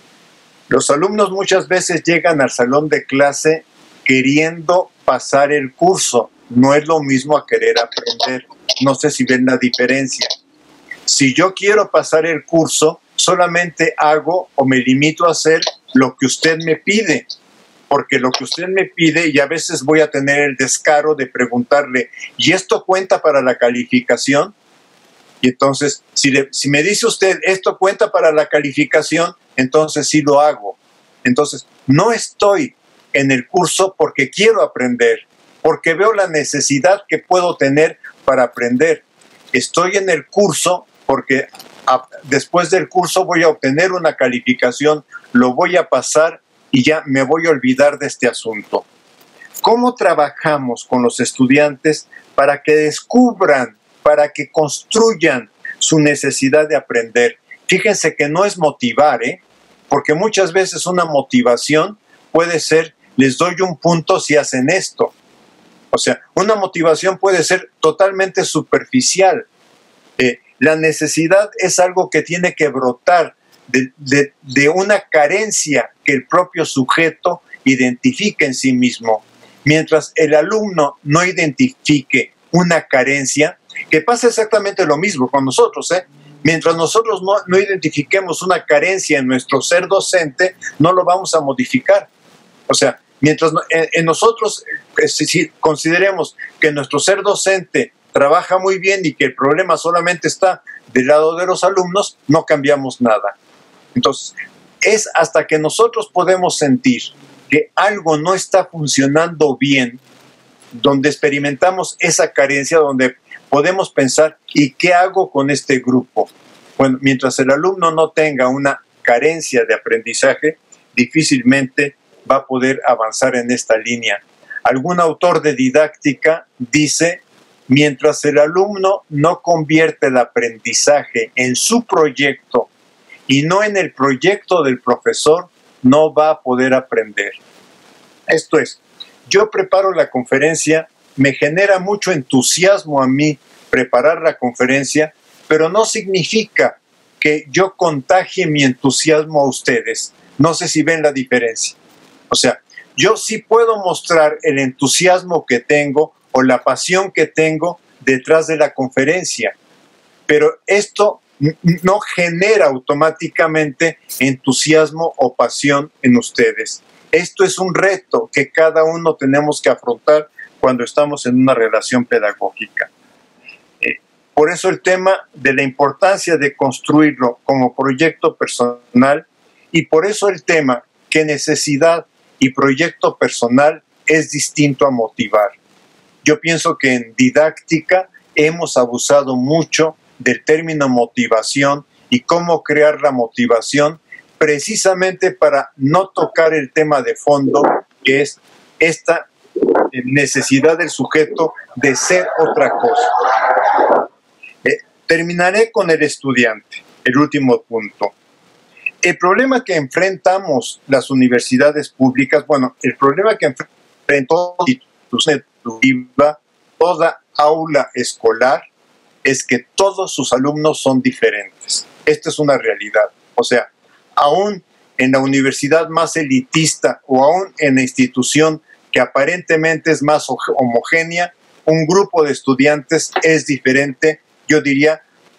los alumnos muchas veces llegan al salón de clase queriendo pasar el curso. No es lo mismo a querer aprender. No sé si ven la diferencia. Si yo quiero pasar el curso, solamente hago o me limito a hacer lo que usted me pide, porque lo que usted me pide, y a veces voy a tener el descaro de preguntarle, ¿y esto cuenta para la calificación? Y entonces, si, le, si me dice usted, esto cuenta para la calificación, entonces sí lo hago. Entonces, no estoy en el curso porque quiero aprender, porque veo la necesidad que puedo tener para aprender. Estoy en el curso porque a, después del curso voy a obtener una calificación, lo voy a pasar y ya me voy a olvidar de este asunto. ¿Cómo trabajamos con los estudiantes para que descubran, para que construyan su necesidad de aprender? Fíjense que no es motivar, ¿eh? Porque muchas veces una motivación puede ser, les doy un punto si hacen esto. O sea, una motivación puede ser totalmente superficial. Eh, la necesidad es algo que tiene que brotar de, de, de una carencia que el propio sujeto identifica en sí mismo. Mientras el alumno no identifique una carencia, que pasa exactamente lo mismo con nosotros, ¿eh? Mientras nosotros no, no identifiquemos una carencia en nuestro ser docente, no lo vamos a modificar. O sea, mientras en, en nosotros si consideremos que nuestro ser docente trabaja muy bien y que el problema solamente está del lado de los alumnos, no cambiamos nada. Entonces, es hasta que nosotros podemos sentir que algo no está funcionando bien, donde experimentamos esa carencia, donde podemos pensar, ¿y qué hago con este grupo? Bueno, mientras el alumno no tenga una carencia de aprendizaje, difícilmente va a poder avanzar en esta línea. Algún autor de didáctica dice, mientras el alumno no convierte el aprendizaje en su proyecto y no en el proyecto del profesor, no va a poder aprender. Esto es, yo preparo la conferencia, me genera mucho entusiasmo a mí preparar la conferencia, pero no significa que yo contagie mi entusiasmo a ustedes. No sé si ven la diferencia. O sea, yo sí puedo mostrar el entusiasmo que tengo o la pasión que tengo detrás de la conferencia, pero esto no genera automáticamente entusiasmo o pasión en ustedes. Esto es un reto que cada uno tenemos que afrontar cuando estamos en una relación pedagógica. Eh, por eso el tema de la importancia de construirlo como proyecto personal y por eso el tema que necesidad y proyecto personal es distinto a motivar. Yo pienso que en didáctica hemos abusado mucho del término motivación y cómo crear la motivación precisamente para no tocar el tema de fondo, que es esta necesidad del sujeto de ser otra cosa. Eh, terminaré con el estudiante, el último punto. El problema que enfrentamos las universidades públicas, bueno, el problema que enfrentó toda aula escolar es que todos sus alumnos son diferentes. Esta es una realidad. O sea, aún en la universidad más elitista o aún en la institución que aparentemente es más homogénea, un grupo de estudiantes es diferente, yo diría,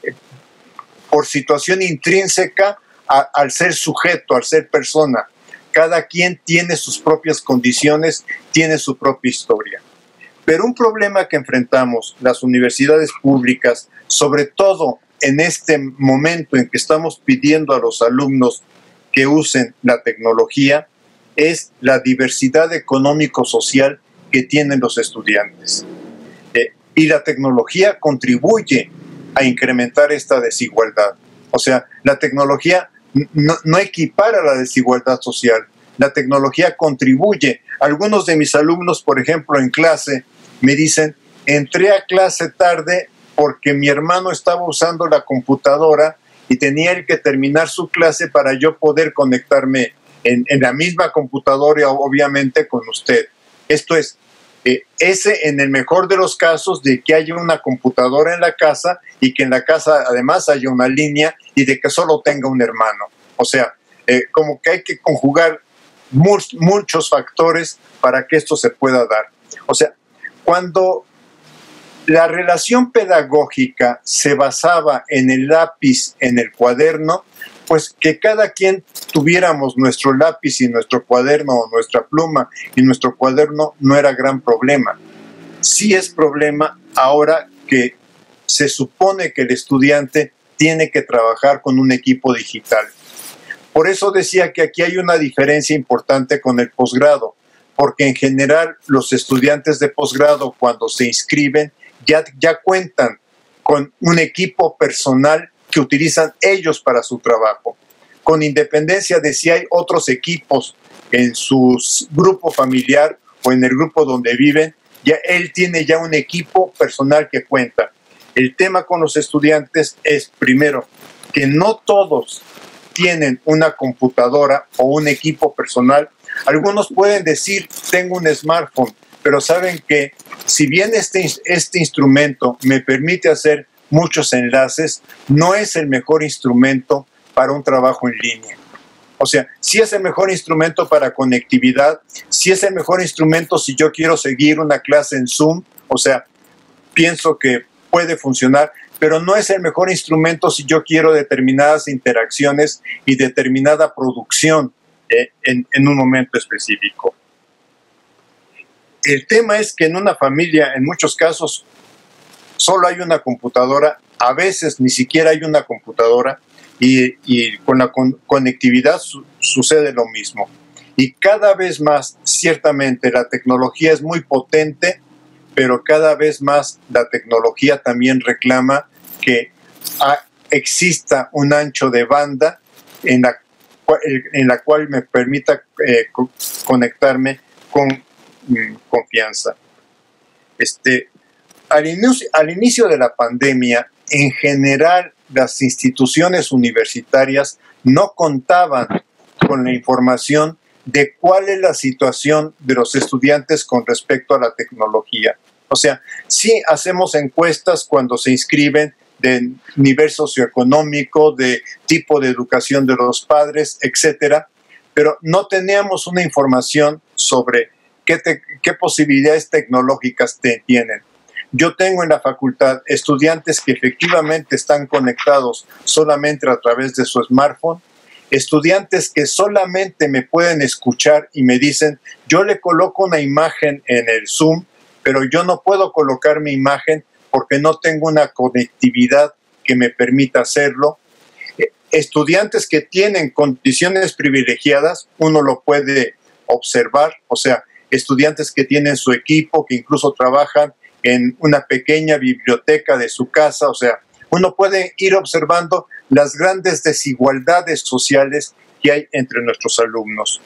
por situación intrínseca a, al ser sujeto, al ser persona. Cada quien tiene sus propias condiciones, tiene su propia historia. Pero un problema que enfrentamos las universidades públicas, sobre todo en este momento en que estamos pidiendo a los alumnos que usen la tecnología, es la diversidad económico-social que tienen los estudiantes. Eh, y la tecnología contribuye a incrementar esta desigualdad. O sea, la tecnología no, no equipara la desigualdad social. La tecnología contribuye. Algunos de mis alumnos, por ejemplo, en clase, me dicen, entré a clase tarde porque mi hermano estaba usando la computadora y tenía él que terminar su clase para yo poder conectarme en, en la misma computadora, obviamente, con usted. Esto es, eh, ese en el mejor de los casos de que haya una computadora en la casa y que en la casa además haya una línea y de que solo tenga un hermano. O sea, eh, como que hay que conjugar much, muchos factores para que esto se pueda dar. O sea, cuando la relación pedagógica se basaba en el lápiz, en el cuaderno, pues que cada quien tuviéramos nuestro lápiz y nuestro cuaderno, o nuestra pluma y nuestro cuaderno no era gran problema. Sí es problema ahora que se supone que el estudiante tiene que trabajar con un equipo digital. Por eso decía que aquí hay una diferencia importante con el posgrado, porque en general los estudiantes de posgrado cuando se inscriben ya, ya cuentan con un equipo personal que utilizan ellos para su trabajo, con independencia de si hay otros equipos en su grupo familiar o en el grupo donde viven, ya él tiene ya un equipo personal que cuenta. El tema con los estudiantes es, primero, que no todos tienen una computadora o un equipo personal. Algunos pueden decir, tengo un smartphone, pero saben que si bien este, este instrumento me permite hacer muchos enlaces, no es el mejor instrumento para un trabajo en línea. O sea, sí es el mejor instrumento para conectividad, sí es el mejor instrumento si yo quiero seguir una clase en Zoom, o sea, pienso que puede funcionar, pero no es el mejor instrumento si yo quiero determinadas interacciones y determinada producción eh, en, en un momento específico. El tema es que en una familia, en muchos casos, solo hay una computadora, a veces ni siquiera hay una computadora, y, y con la con, conectividad su, sucede lo mismo. Y cada vez más, ciertamente, la tecnología es muy potente, pero cada vez más la tecnología también reclama que a, exista un ancho de banda en la, en la cual me permita eh, co conectarme con mm, confianza. Este, al, inicio, al inicio de la pandemia, en general, las instituciones universitarias no contaban con la información de cuál es la situación de los estudiantes con respecto a la tecnología. O sea, sí hacemos encuestas cuando se inscriben de nivel socioeconómico, de tipo de educación de los padres, etcétera, pero no teníamos una información sobre qué, te, qué posibilidades tecnológicas te tienen. Yo tengo en la facultad estudiantes que efectivamente están conectados solamente a través de su smartphone, estudiantes que solamente me pueden escuchar y me dicen, yo le coloco una imagen en el Zoom, pero yo no puedo colocar mi imagen porque no tengo una conectividad que me permita hacerlo. Estudiantes que tienen condiciones privilegiadas, uno lo puede observar, o sea, estudiantes que tienen su equipo, que incluso trabajan en una pequeña biblioteca de su casa, o sea, uno puede ir observando las grandes desigualdades sociales que hay entre nuestros alumnos.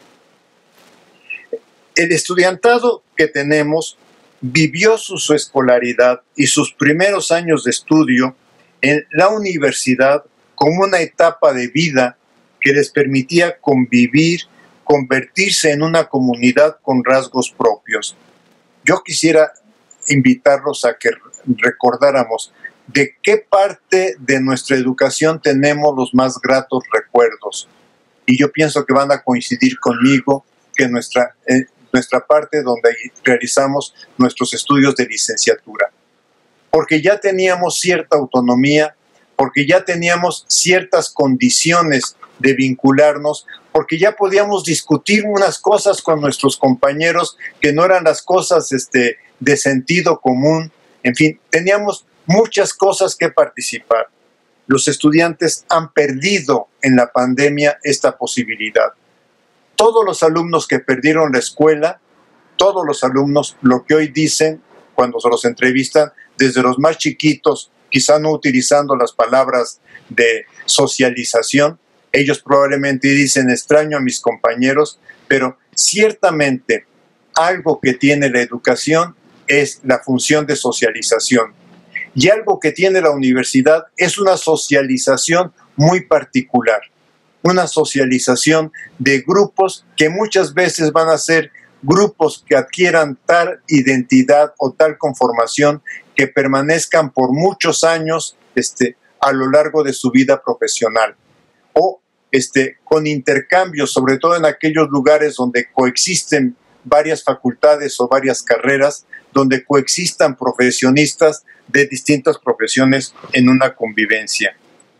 El estudiantado que tenemos vivió su, su escolaridad y sus primeros años de estudio en la universidad como una etapa de vida que les permitía convivir, convertirse en una comunidad con rasgos propios. Yo quisiera invitarlos a que recordáramos de qué parte de nuestra educación tenemos los más gratos recuerdos. y yo pienso que van a coincidir conmigo que nuestra, eh, nuestra parte donde realizamos nuestros estudios de licenciatura. Porque ya teníamos cierta autonomía, porque ya teníamos ciertas condiciones de vincularnos, porque ya podíamos discutir unas cosas con nuestros compañeros que no eran las cosas este, de sentido común. En fin, teníamos muchas cosas que participar. Los estudiantes han perdido en la pandemia esta posibilidad. Todos los alumnos que perdieron la escuela, todos los alumnos, lo que hoy dicen cuando se los entrevistan, desde los más chiquitos, quizá no utilizando las palabras de socialización, ellos probablemente dicen extraño a mis compañeros, pero ciertamente algo que tiene la educación es la función de socialización. Y algo que tiene la universidad es una socialización muy particular, una socialización de grupos que muchas veces van a ser grupos que adquieran tal identidad o tal conformación que permanezcan por muchos años este, a lo largo de su vida profesional. O este, con intercambios, sobre todo en aquellos lugares donde coexisten varias facultades o varias carreras, donde coexistan profesionistas de distintas profesiones en una convivencia.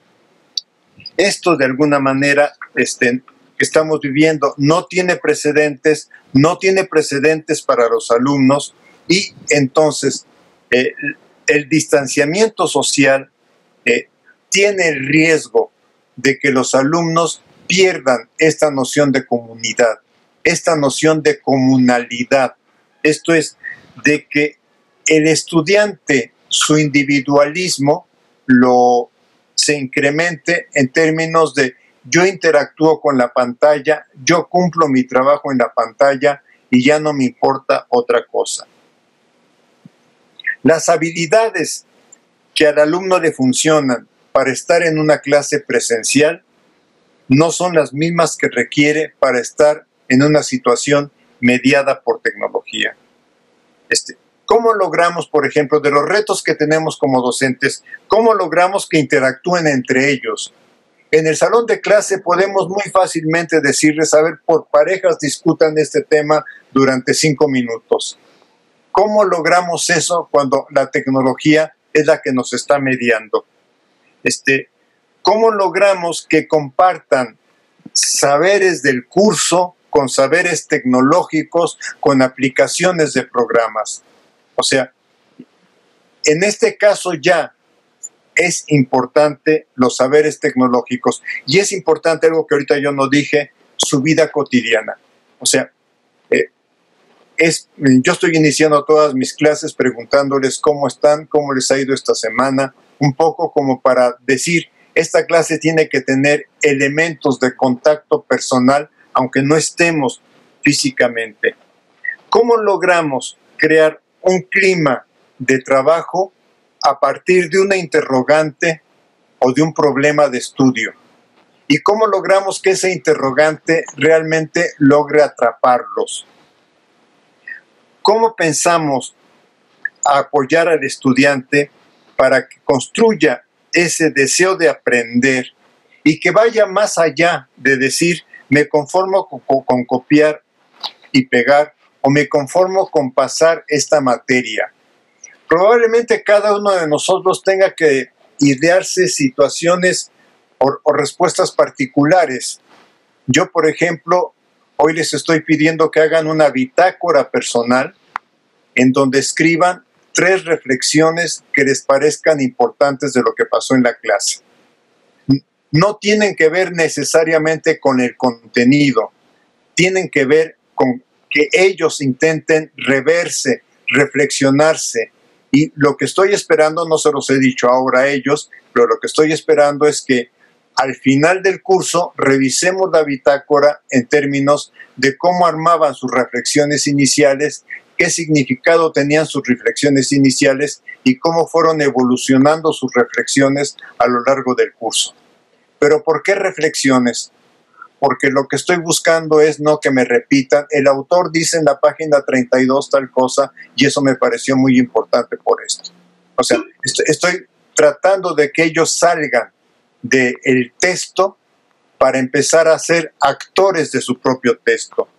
Esto de alguna manera este, que estamos viviendo no tiene precedentes, no tiene precedentes para los alumnos y entonces eh, el distanciamiento social eh, tiene el riesgo de que los alumnos pierdan esta noción de comunidad, esta noción de comunalidad. Esto es, de que el estudiante, su individualismo, lo se incremente en términos de yo interactúo con la pantalla, yo cumplo mi trabajo en la pantalla y ya no me importa otra cosa. Las habilidades que al alumno le funcionan para estar en una clase presencial no son las mismas que requiere para estar en una situación mediada por tecnología. Este, ¿Cómo logramos, por ejemplo, de los retos que tenemos como docentes, cómo logramos que interactúen entre ellos? En el salón de clase podemos muy fácilmente decirles, a ver, por parejas discutan este tema durante cinco minutos. ¿Cómo logramos eso cuando la tecnología es la que nos está mediando? Este, ¿Cómo logramos que compartan saberes del curso con saberes tecnológicos, con aplicaciones de programas? O sea, en este caso ya es importante los saberes tecnológicos y es importante algo que ahorita yo no dije, su vida cotidiana. O sea, eh, es, yo estoy iniciando todas mis clases preguntándoles cómo están, cómo les ha ido esta semana, un poco como para decir, esta clase tiene que tener elementos de contacto personal, aunque no estemos físicamente. ¿Cómo logramos crear un clima de trabajo a partir de una interrogante o de un problema de estudio? ¿Y cómo logramos que ese interrogante realmente logre atraparlos? ¿Cómo pensamos apoyar al estudiante para que construya ese deseo de aprender y que vaya más allá de decir me conformo con, con copiar y pegar o me conformo con pasar esta materia? Probablemente cada uno de nosotros tenga que idearse situaciones o, o respuestas particulares. Yo, por ejemplo, hoy les estoy pidiendo que hagan una bitácora personal en donde escriban tres reflexiones que les parezcan importantes de lo que pasó en la clase. No tienen que ver necesariamente con el contenido, tienen que ver con que ellos intenten reverse, reflexionarse. Y lo que estoy esperando, no se los he dicho ahora a ellos, pero lo que estoy esperando es que al final del curso revisemos la bitácora en términos de cómo armaban sus reflexiones iniciales, qué significado tenían sus reflexiones iniciales y cómo fueron evolucionando sus reflexiones a lo largo del curso. ¿Pero por qué reflexiones? Porque lo que estoy buscando es no que me repitan. El autor dice en la página treinta y dos tal cosa y eso me pareció muy importante por esto. O sea, estoy, estoy tratando de que ellos salgan del texto para empezar a ser actores de su propio texto.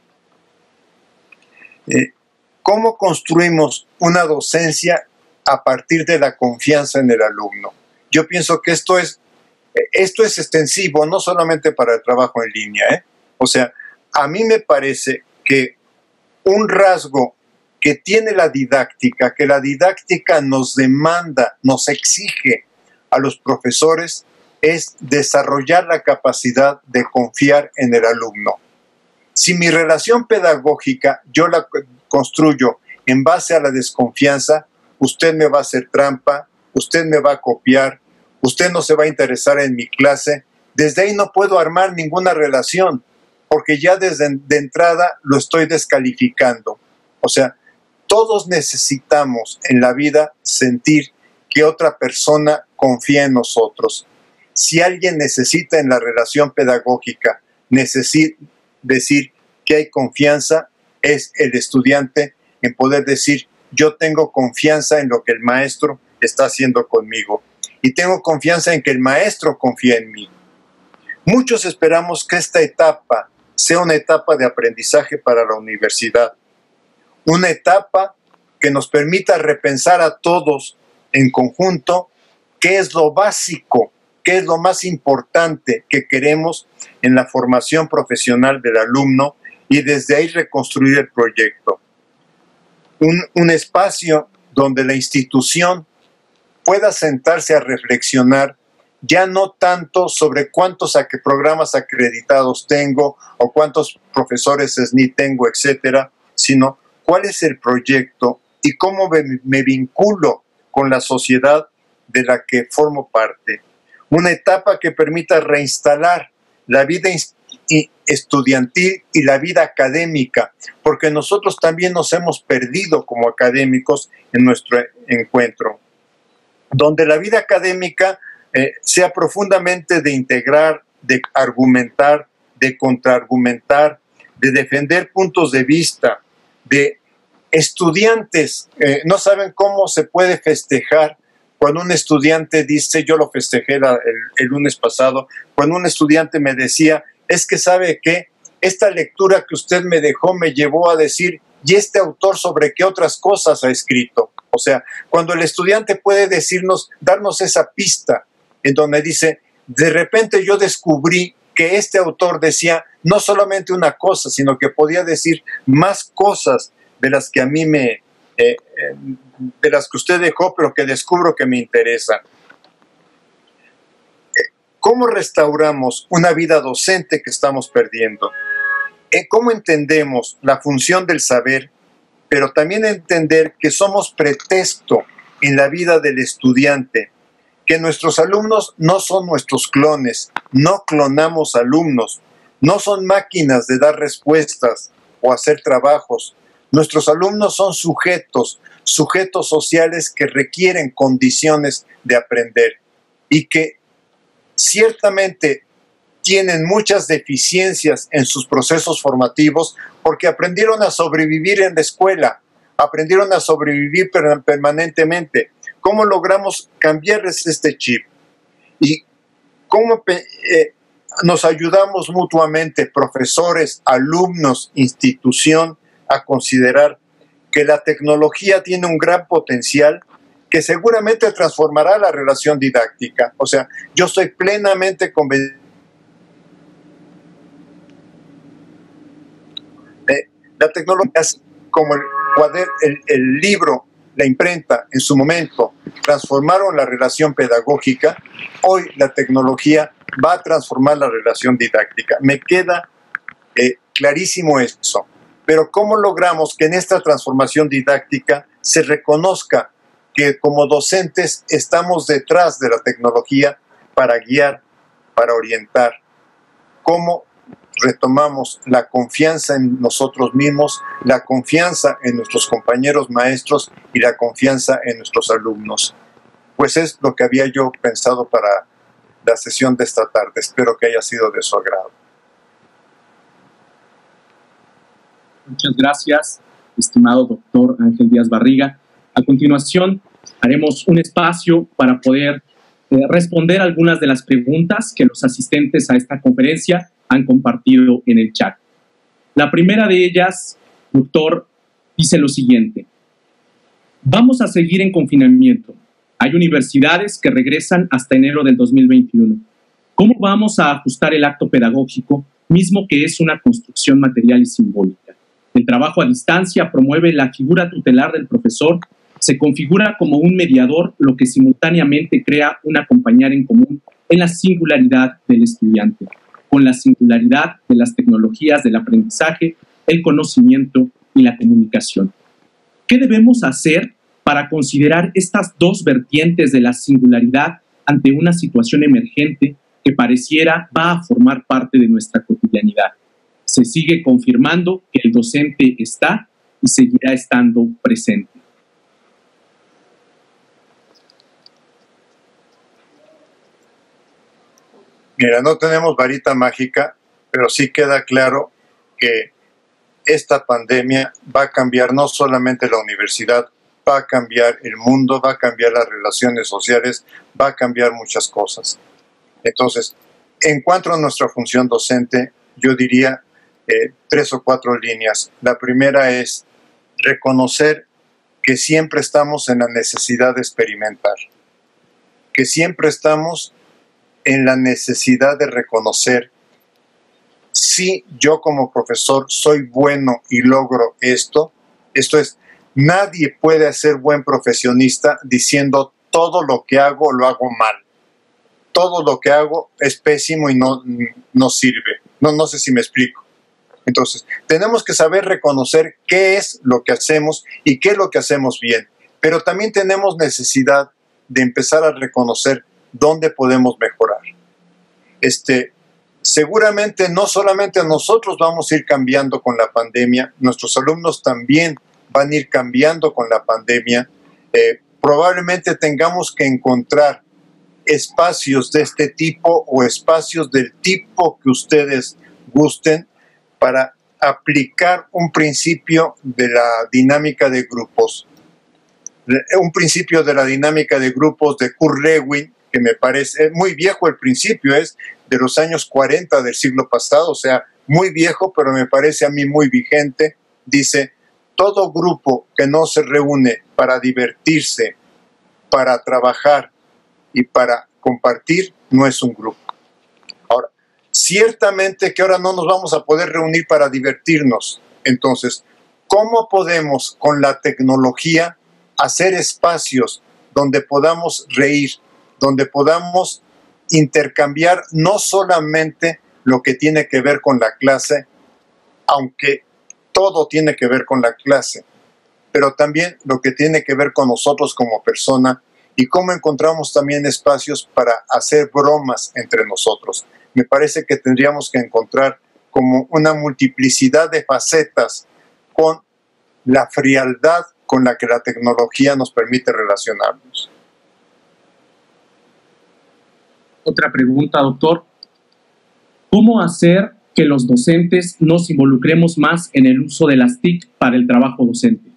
Eh, ¿Cómo construimos una docencia a partir de la confianza en el alumno? Yo pienso que esto es, esto es extensivo, no solamente para el trabajo en línea, ¿eh? O sea, a mí me parece que un rasgo que tiene la didáctica, que la didáctica nos demanda, nos exige a los profesores, es desarrollar la capacidad de confiar en el alumno. Si mi relación pedagógica yo la construyo en base a la desconfianza, usted me va a hacer trampa, usted me va a copiar, usted no se va a interesar en mi clase. Desde ahí no puedo armar ninguna relación, porque ya desde de entrada lo estoy descalificando. O sea, todos necesitamos en la vida sentir que otra persona confía en nosotros. Si alguien necesita en la relación pedagógica necesita decir que hay confianza, es el estudiante en poder decir, yo tengo confianza en lo que el maestro está haciendo conmigo y tengo confianza en que el maestro confía en mí. Muchos esperamos que esta etapa sea una etapa de aprendizaje para la universidad, una etapa que nos permita repensar a todos en conjunto qué es lo básico, qué es lo más importante que queremos en la formación profesional del alumno y desde ahí reconstruir el proyecto. Un, un espacio donde la institución pueda sentarse a reflexionar ya no tanto sobre cuántos programas acreditados tengo o cuántos profesores S N I tengo, etcétera, sino cuál es el proyecto y cómo me, me vinculo con la sociedad de la que formo parte. Una etapa que permita reinstalar la vida estudiantil y la vida académica, porque nosotros también nos hemos perdido como académicos en nuestro encuentro, donde la vida académica eh, sea profundamente de integrar, de argumentar, de contraargumentar, de defender puntos de vista, de estudiantes. Eh, no saben cómo se puede festejar cuando un estudiante dice, yo lo festejé la, el, el lunes pasado, cuando un estudiante me decía, es que sabe que esta lectura que usted me dejó me llevó a decir, ¿y este autor sobre qué otras cosas ha escrito? O sea, cuando el estudiante puede decirnos, darnos esa pista, en donde dice, de repente yo descubrí que este autor decía no solamente una cosa, sino que podía decir más cosas de las que a mí me, eh, de las que usted dejó, pero que descubro que me interesan. ¿Cómo restauramos una vida docente que estamos perdiendo? ¿Cómo entendemos la función del saber, pero también entender que somos pretexto en la vida del estudiante? Que nuestros alumnos no son nuestros clones, no clonamos alumnos, no son máquinas de dar respuestas o hacer trabajos. Nuestros alumnos son sujetos, sujetos sociales que requieren condiciones de aprender y que ciertamente tienen muchas deficiencias en sus procesos formativos porque aprendieron a sobrevivir en la escuela, aprendieron a sobrevivir permanentemente. ¿Cómo logramos cambiarles este chip? ¿Y cómo eh, nos ayudamos mutuamente, profesores, alumnos, institución, a considerar que la tecnología tiene un gran potencial que seguramente transformará la relación didáctica? O sea, yo estoy plenamente convencido. La tecnología, como el, cuaderno, el, el libro, la imprenta, en su momento, transformaron la relación pedagógica, hoy la tecnología va a transformar la relación didáctica. Me queda eh, clarísimo eso. Pero ¿cómo logramos que en esta transformación didáctica se reconozca que como docentes estamos detrás de la tecnología para guiar, para orientar? ¿Cómo retomamos la confianza en nosotros mismos, la confianza en nuestros compañeros maestros y la confianza en nuestros alumnos? Pues es lo que había yo pensado para la sesión de esta tarde. Espero que haya sido de su agrado. Muchas gracias, estimado doctor Ángel Díaz Barriga. A continuación, haremos un espacio para poder eh, responder algunas de las preguntas que los asistentes a esta conferencia han compartido en el chat. La primera de ellas, doctor, dice lo siguiente: vamos a seguir en confinamiento. Hay universidades que regresan hasta enero del dos mil veintiuno. ¿Cómo vamos a ajustar el acto pedagógico, mismo que es una construcción material y simbólica? El trabajo a distancia promueve la figura tutelar del profesor, se configura como un mediador, lo que simultáneamente crea un acompañar en común en la singularidad del estudiante, con la singularidad de las tecnologías del aprendizaje, el conocimiento y la comunicación. ¿Qué debemos hacer para considerar estas dos vertientes de la singularidad ante una situación emergente que pareciera va a formar parte de nuestra cotidianidad? Se sigue confirmando que el docente está y seguirá estando presente. Mira, no tenemos varita mágica, pero sí queda claro que esta pandemia va a cambiar no solamente la universidad, va a cambiar el mundo, va a cambiar las relaciones sociales, va a cambiar muchas cosas. Entonces, en cuanto a nuestra función docente, yo diría eh, tres o cuatro líneas. La primera es reconocer que siempre estamos en la necesidad de experimentar, que siempre estamos en la necesidad de reconocer si yo como profesor soy bueno y logro esto. Esto es, nadie puede ser buen profesionista diciendo todo lo que hago lo hago mal. Todo lo que hago es pésimo y no, no sirve. No, no sé si me explico. Entonces, tenemos que saber reconocer qué es lo que hacemos y qué es lo que hacemos bien. Pero también tenemos necesidad de empezar a reconocer dónde podemos mejorar. Este, seguramente no solamente nosotros vamos a ir cambiando con la pandemia, nuestros alumnos también van a ir cambiando con la pandemia. Eh, probablemente tengamos que encontrar espacios de este tipo o espacios del tipo que ustedes gusten para aplicar un principio de la dinámica de grupos. Un principio de la dinámica de grupos de Kurt Lewin, que me parece muy viejo el principio, es de los años cuarenta del siglo pasado, o sea, muy viejo, pero me parece a mí muy vigente. Dice, todo grupo que no se reúne para divertirse, para trabajar y para compartir, no es un grupo. Ahora, ciertamente que ahora no nos vamos a poder reunir para divertirnos. Entonces, ¿cómo podemos con la tecnología hacer espacios donde podamos reír, donde podamos intercambiar no solamente lo que tiene que ver con la clase, aunque todo tiene que ver con la clase, pero también lo que tiene que ver con nosotros como persona y cómo encontramos también espacios para hacer bromas entre nosotros? Me parece que tendríamos que encontrar como una multiplicidad de facetas con la frialdad con la que la tecnología nos permite relacionarnos. Otra pregunta, doctor. ¿Cómo hacer que los docentes nos involucremos más en el uso de las T I C para el trabajo docente?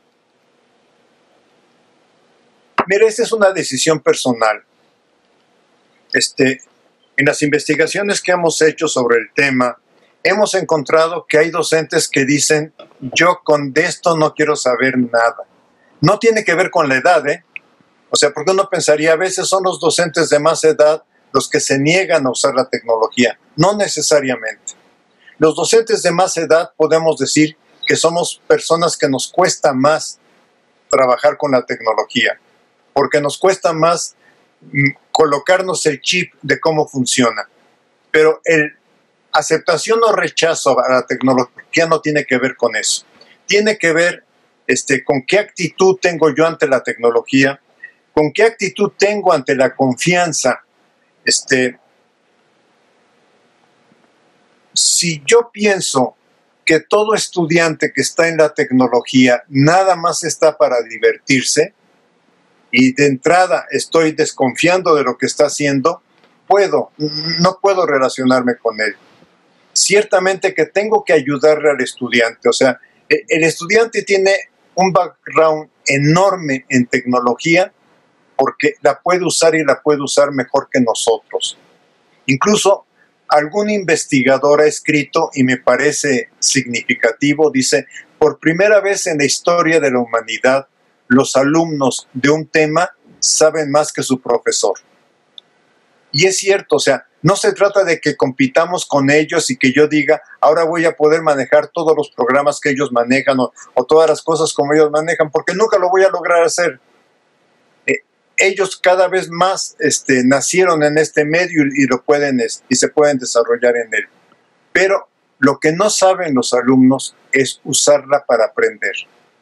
Mira, esta es una decisión personal. Este, en las investigaciones que hemos hecho sobre el tema, hemos encontrado que hay docentes que dicen, yo con esto no quiero saber nada. No tiene que ver con la edad, ¿eh? O sea, porque uno pensaría, a veces son los docentes de más edad los que se niegan a usar la tecnología. No necesariamente. Los docentes de más edad podemos decir que somos personas que nos cuesta más trabajar con la tecnología, porque nos cuesta más mm, colocarnos el chip de cómo funciona. Pero el aceptación o rechazo a la tecnología no tiene que ver con eso. Tiene que ver este, con qué actitud tengo yo ante la tecnología, con qué actitud tengo ante la confianza. Este, si yo pienso que todo estudiante que está en la tecnología nada más está para divertirse y de entrada estoy desconfiando de lo que está haciendo, puedo, no puedo relacionarme con él. Ciertamente que tengo que ayudarle al estudiante, o sea, el estudiante tiene un background enorme en tecnología porque la puede usar y la puede usar mejor que nosotros. Incluso algún investigador ha escrito, y me parece significativo, dice, por primera vez en la historia de la humanidad, los alumnos de un tema saben más que su profesor. Y es cierto, o sea, no se trata de que compitamos con ellos y que yo diga, ahora voy a poder manejar todos los programas que ellos manejan o, o todas las cosas como ellos manejan, porque nunca lo voy a lograr hacer. Eh, ellos cada vez más este, nacieron en este medio y, y, lo pueden, y se pueden desarrollar en él. Pero lo que no saben los alumnos es usarla para aprender.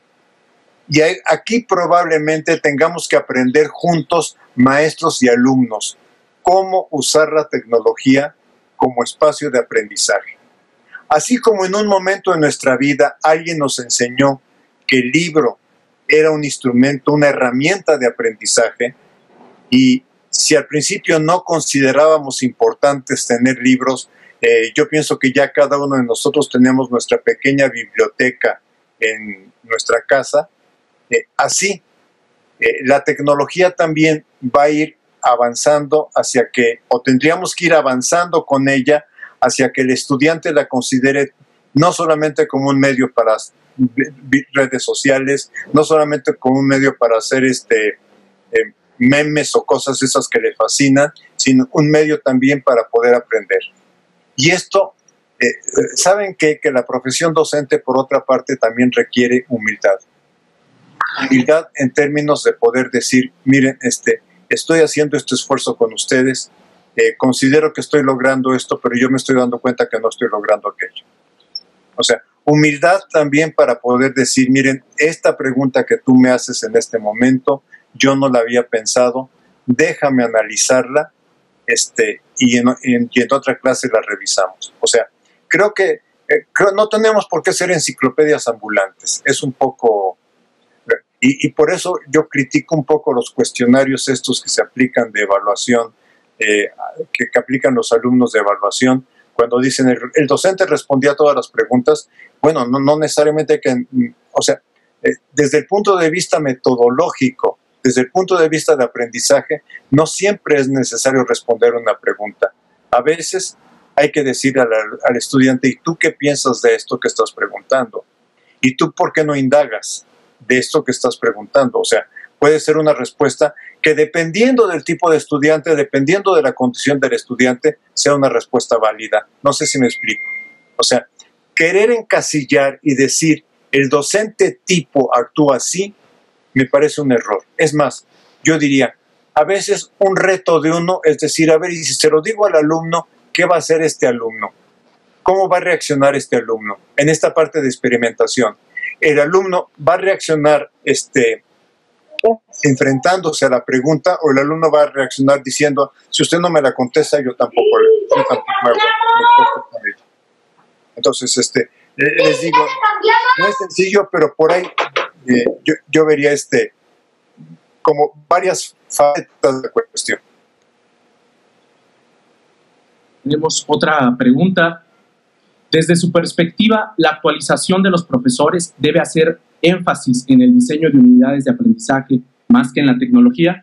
Y hay, aquí probablemente tengamos que aprender juntos, maestros y alumnos, cómo usar la tecnología como espacio de aprendizaje. Así como en un momento de nuestra vida alguien nos enseñó que el libro era un instrumento, una herramienta de aprendizaje, y si al principio no considerábamos importantes tener libros, eh, yo pienso que ya cada uno de nosotros tenemos nuestra pequeña biblioteca en nuestra casa. Eh, así, eh, la tecnología también va a ir avanzando hacia que, o tendríamos que ir avanzando con ella, hacia que el estudiante la considere no solamente como un medio para redes sociales, no solamente como un medio para hacer este, eh, memes o cosas esas que le fascinan, sino un medio también para poder aprender. Y esto, eh, ¿saben qué? Que la profesión docente, por otra parte, también requiere humildad. Humildad en términos de poder decir, miren, este, estoy haciendo este esfuerzo con ustedes, eh, considero que estoy logrando esto, pero yo me estoy dando cuenta que no estoy logrando aquello. O sea, humildad también para poder decir, miren, esta pregunta que tú me haces en este momento, yo no la había pensado, déjame analizarla, este, y, en, en, y en otra clase la revisamos. O sea, creo que eh, creo, no tenemos por qué ser enciclopedias ambulantes, es un poco... Y, y por eso yo critico un poco los cuestionarios estos que se aplican de evaluación, eh, que, que aplican los alumnos de evaluación, cuando dicen el, el docente respondía a todas las preguntas. Bueno, no, no necesariamente hay que, o sea, eh, desde el punto de vista metodológico, desde el punto de vista de aprendizaje, no siempre es necesario responder una pregunta. A veces hay que decirle al, al estudiante, ¿y tú qué piensas de esto que estás preguntando? ¿Y tú por qué no indagas de esto que estás preguntando? O sea, puede ser una respuesta que, dependiendo del tipo de estudiante, dependiendo de la condición del estudiante, sea una respuesta válida. No sé si me explico. O sea, querer encasillar y decir el docente tipo actúa así, me parece un error. Es más, yo diría, a veces un reto de uno es decir, a ver, y si se lo digo al alumno, ¿qué va a hacer este alumno? ¿Cómo va a reaccionar este alumno en esta parte de experimentación? El alumno va a reaccionar este, enfrentándose a la pregunta, o el alumno va a reaccionar diciendo, si usted no me la contesta, yo tampoco, yo tampoco me voy. Entonces, este, les digo, no es sencillo, pero por ahí eh, yo, yo vería este, como varias facetas de la cuestión. Tenemos otra pregunta. Desde su perspectiva, la actualización de los profesores debe hacer énfasis en el diseño de unidades de aprendizaje más que en la tecnología.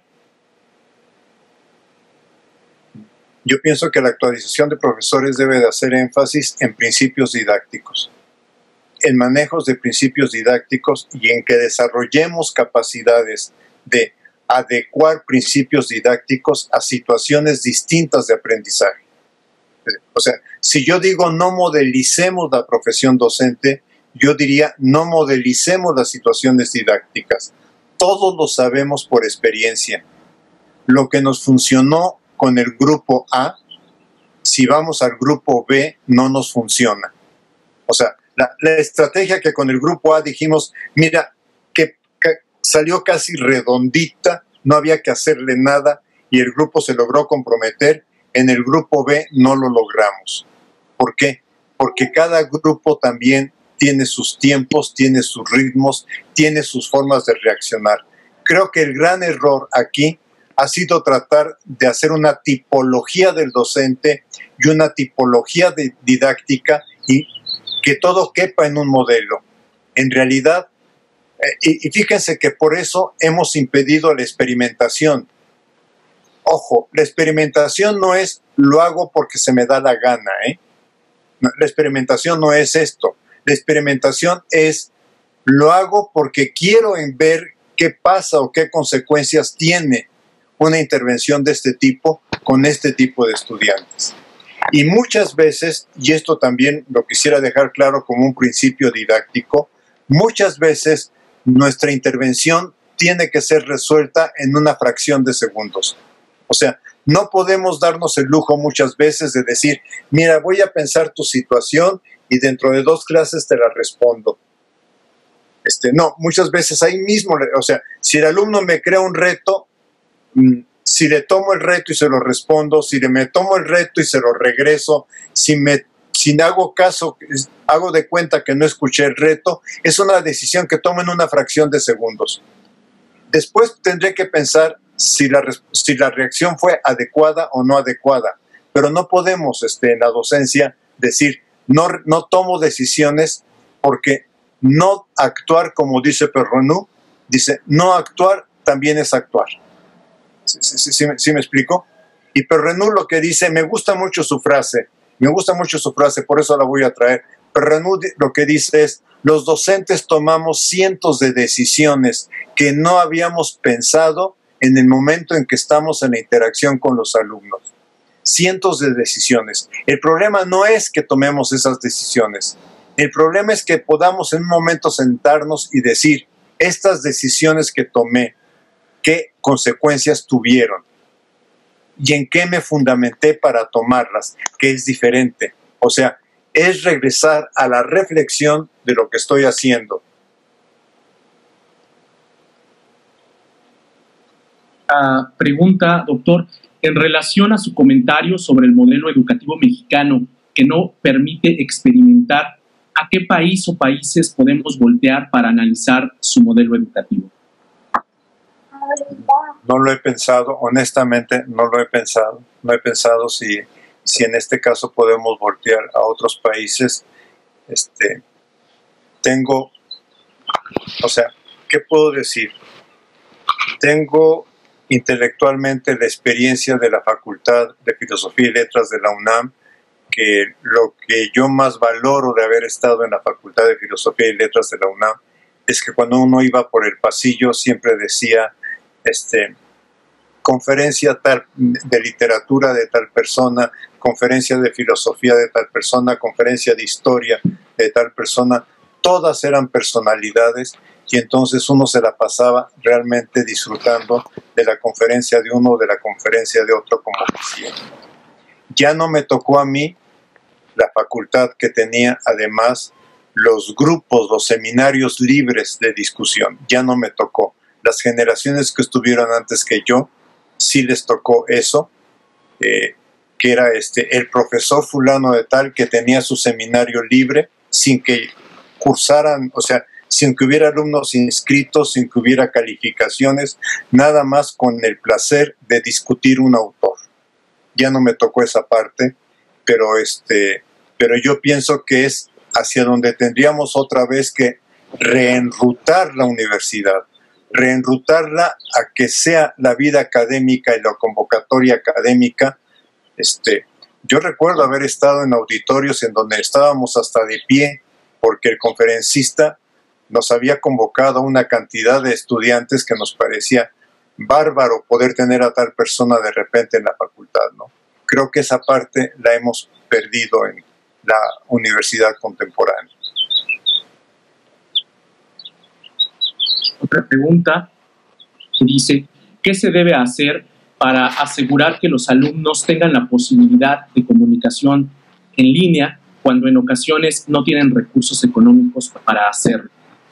Yo pienso que la actualización de profesores debe de hacer énfasis en principios didácticos, en manejos de principios didácticos y en que desarrollemos capacidades de adecuar principios didácticos a situaciones distintas de aprendizaje. O sea, si yo digo no modelicemos la profesión docente, yo diría no modelicemos las situaciones didácticas. Todos lo sabemos por experiencia. Lo que nos funcionó con el grupo A, si vamos al grupo B, no nos funciona. O sea, la, la estrategia que con el grupo A dijimos, mira, que, que salió casi redondita, no había que hacerle nada y el grupo se logró comprometer. En el grupo B no lo logramos. ¿Por qué? Porque cada grupo también tiene sus tiempos, tiene sus ritmos, tiene sus formas de reaccionar. Creo que el gran error aquí ha sido tratar de hacer una tipología del docente y una tipología de didáctica y que todo quepa en un modelo. En realidad, Eh, y, y fíjense que por eso hemos impedido la experimentación. Ojo, la experimentación no es lo hago porque se me da la gana, ¿eh? No, la experimentación no es esto. La experimentación es lo hago porque quiero ver qué pasa o qué consecuencias tiene una intervención de este tipo con este tipo de estudiantes. Y muchas veces, y esto también lo quisiera dejar claro como un principio didáctico, muchas veces nuestra intervención tiene que ser resuelta en una fracción de segundos. O sea, no podemos darnos el lujo muchas veces de decir, mira, voy a pensar tu situación y dentro de dos clases te la respondo. Este, no, muchas veces ahí mismo, o sea, si el alumno me crea un reto, si le tomo el reto y se lo respondo, si le me tomo el reto y se lo regreso, si me si hago caso, hago de cuenta que no escuché el reto, es una decisión que tomo en una fracción de segundos. Después tendré que pensar si la, si la reacción fue adecuada o no adecuada, pero no podemos este, en la docencia decir, no, no tomo decisiones porque no actuar, como dice Perronneau, dice, no actuar también es actuar. ¿Sí, sí, sí, sí me explico? Y Perronneau lo que dice, me gusta mucho su frase, me gusta mucho su frase, por eso la voy a traer. Perronneau lo que dice es, los docentes tomamos cientos de decisiones que no habíamos pensado en el momento en que estamos en la interacción con los alumnos. Cientos de decisiones. El problema no es que tomemos esas decisiones. El problema es que podamos en un momento sentarnos y decir, estas decisiones que tomé, ¿qué consecuencias tuvieron? ¿Y en qué me fundamenté para tomarlas? Que es diferente. O sea, es regresar a la reflexión de lo que estoy haciendo. Uh, pregunta, doctor, en relación a su comentario sobre el modelo educativo mexicano que no permite experimentar, ¿a qué país o países podemos voltear para analizar su modelo educativo? No lo he pensado, honestamente no lo he pensado. No he pensado si, si en este caso podemos voltear a otros países. Este, tengo, o sea, ¿qué puedo decir? Tengo intelectualmente la experiencia de la Facultad de Filosofía y Letras de la UNAM, que lo que yo más valoro de haber estado en la Facultad de Filosofía y Letras de la UNAM es que cuando uno iba por el pasillo siempre decía este, conferencia tal, de literatura de tal persona, conferencia de filosofía de tal persona, conferencia de historia de tal persona, todas eran personalidades y entonces uno se la pasaba realmente disfrutando de la conferencia de uno o de la conferencia de otro como decía. Ya no me tocó a mí la facultad que tenía además los grupos, los seminarios libres de discusión, ya no me tocó. Las generaciones que estuvieron antes que yo, sí les tocó eso, eh, que era este, el profesor fulano de tal que tenía su seminario libre sin que cursaran, o sea, sin que hubiera alumnos inscritos, sin que hubiera calificaciones, nada más con el placer de discutir un autor. Ya no me tocó esa parte, pero, este, pero yo pienso que es hacia donde tendríamos otra vez que reenrutar la universidad, reenrutarla a que sea la vida académica y la convocatoria académica. Este, yo recuerdo haber estado en auditorios en donde estábamos hasta de pie porque el conferencista nos había convocado a una cantidad de estudiantes que nos parecía bárbaro poder tener a tal persona de repente en la facultad, ¿no? Creo que esa parte la hemos perdido en la universidad contemporánea. Otra pregunta que dice, ¿qué se debe hacer para asegurar que los alumnos tengan la posibilidad de comunicación en línea cuando en ocasiones no tienen recursos económicos para hacerlo?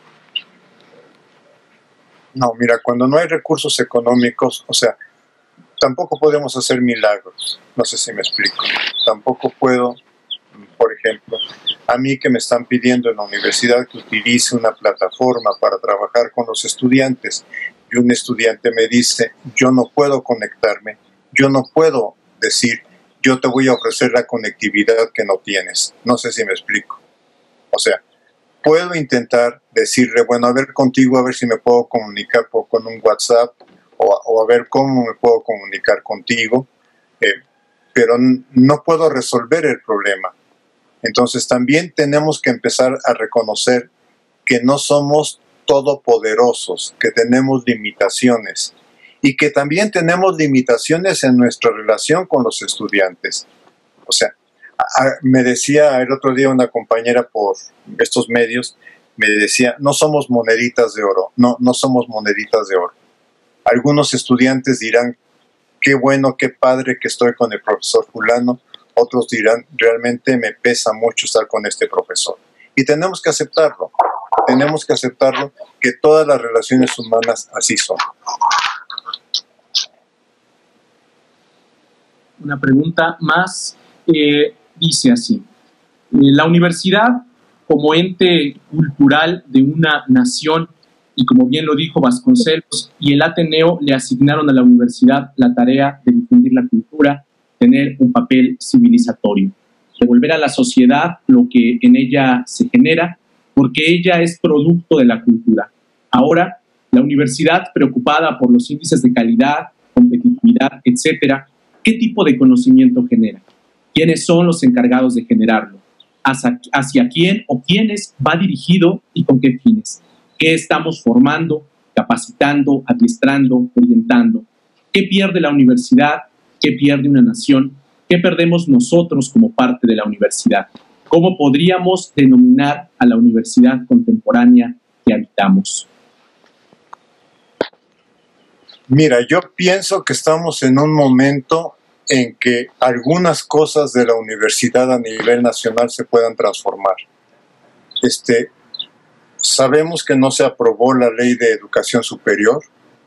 No, mira, cuando no hay recursos económicos, o sea, tampoco podemos hacer milagros. No sé si me explico. Tampoco puedo, por ejemplo, a mí que me están pidiendo en la universidad que utilice una plataforma para trabajar con los estudiantes y un estudiante me dice, yo no puedo conectarme, yo no puedo decir, yo te voy a ofrecer la conectividad que no tienes. No sé si me explico. O sea, puedo intentar decirle, bueno, a ver contigo, a ver si me puedo comunicar por, con un WhatsApp o, o a ver cómo me puedo comunicar contigo, eh, pero no puedo resolver el problema. Entonces también tenemos que empezar a reconocer que no somos todopoderosos, que tenemos limitaciones y que también tenemos limitaciones en nuestra relación con los estudiantes. O sea, a, me decía el otro día una compañera por estos medios, me decía, no somos moneditas de oro, no, no somos moneditas de oro. Algunos estudiantes dirán, qué bueno, qué padre que estoy con el profesor fulano, otros dirán, realmente me pesa mucho estar con este profesor. Y tenemos que aceptarlo, tenemos que aceptarlo, que todas las relaciones humanas así son. Una pregunta más, eh, dice así, la universidad como ente cultural de una nación, y como bien lo dijo Vasconcelos, y el Ateneo le asignaron a la universidad la tarea de difundir la cultura, tener un papel civilizatorio, devolver a la sociedad lo que en ella se genera, porque ella es producto de la cultura. Ahora, la universidad, preocupada por los índices de calidad, competitividad, etcétera, ¿qué tipo de conocimiento genera? ¿Quiénes son los encargados de generarlo? ¿Hacia, hacia quién o quiénes va dirigido y con qué fines? ¿Qué estamos formando, capacitando, adiestrando, orientando? ¿Qué pierde la universidad? ¿Qué pierde una nación? ¿Qué perdemos nosotros como parte de la universidad? ¿Cómo podríamos denominar a la universidad contemporánea que habitamos? Mira, yo pienso que estamos en un momento en que algunas cosas de la universidad a nivel nacional se puedan transformar. Este, sabemos que no se aprobó la ley de educación superior,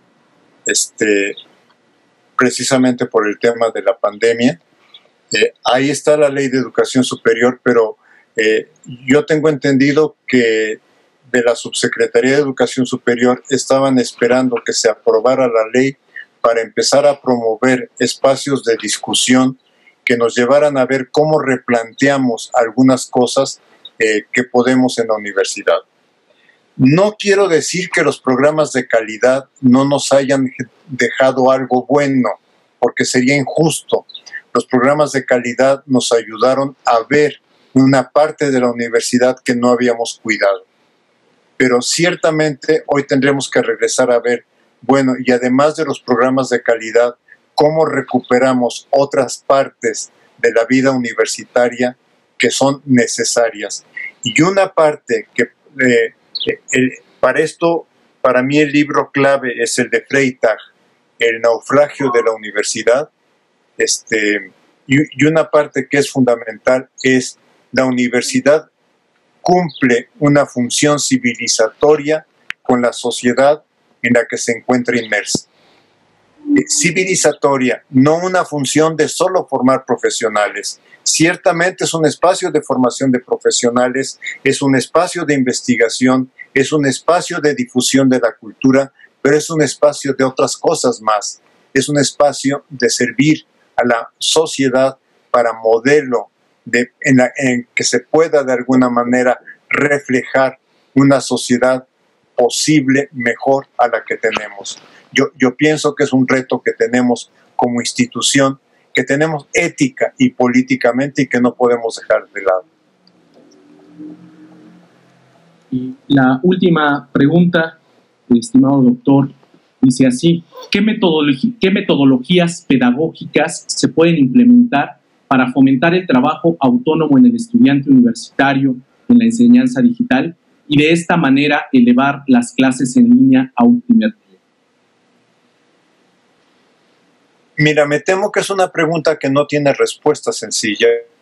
este, precisamente por el tema de la pandemia. Eh, ahí está la ley de educación superior, pero eh, yo tengo entendido que de la Subsecretaría de Educación Superior estaban esperando que se aprobara la ley para empezar a promover espacios de discusión que nos llevaran a ver cómo replanteamos algunas cosas eh, que podemos en la universidad. No quiero decir que los programas de calidad no nos hayan dejado algo bueno, porque sería injusto. Los programas de calidad nos ayudaron a ver una parte de la universidad que no habíamos cuidado. Pero ciertamente hoy tendremos que regresar a ver, bueno, y además de los programas de calidad, cómo recuperamos otras partes de la vida universitaria que son necesarias. Y una parte que, eh, el, para esto, para mí el libro clave es el de Freytag, El naufragio de la universidad, este, y, y una parte que es fundamental es la universidad cumple una función civilizatoria con la sociedad en la que se encuentra inmersa. Civilizatoria, no una función de solo formar profesionales. Ciertamente es un espacio de formación de profesionales, es un espacio de investigación, es un espacio de difusión de la cultura, pero es un espacio de otras cosas más. Es un espacio de servir a la sociedad para modelo de, en, la, en que se pueda de alguna manera reflejar una sociedad posible, mejor a la que tenemos. Yo, yo pienso que es un reto que tenemos como institución, que tenemos ética y políticamente y que no podemos dejar de lado. Y la última pregunta, estimado doctor, dice así, ¿qué, metodología, ¿qué metodologías pedagógicas se pueden implementar para fomentar el trabajo autónomo en el estudiante universitario en la enseñanza digital y de esta manera elevar las clases en línea a un primer nivel? Mira, me temo que es una pregunta que no tiene respuesta sencilla.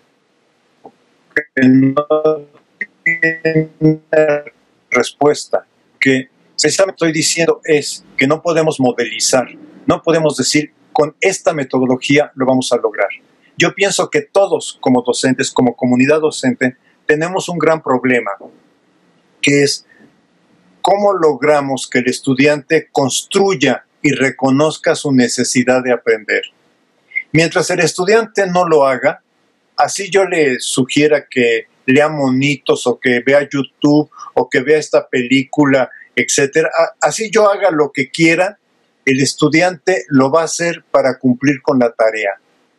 Que no tiene respuesta. Que precisamente estoy diciendo es que no podemos modelizar, no podemos decir con esta metodología lo vamos a lograr. Yo pienso que todos como docentes, como comunidad docente, tenemos un gran problema, que es cómo logramos que el estudiante construya y reconozca su necesidad de aprender. Mientras el estudiante no lo haga, así yo le sugiera que lea monitos o que vea YouTube o que vea esta película, etcétera. Así yo haga lo que quiera, el estudiante lo va a hacer para cumplir con la tarea.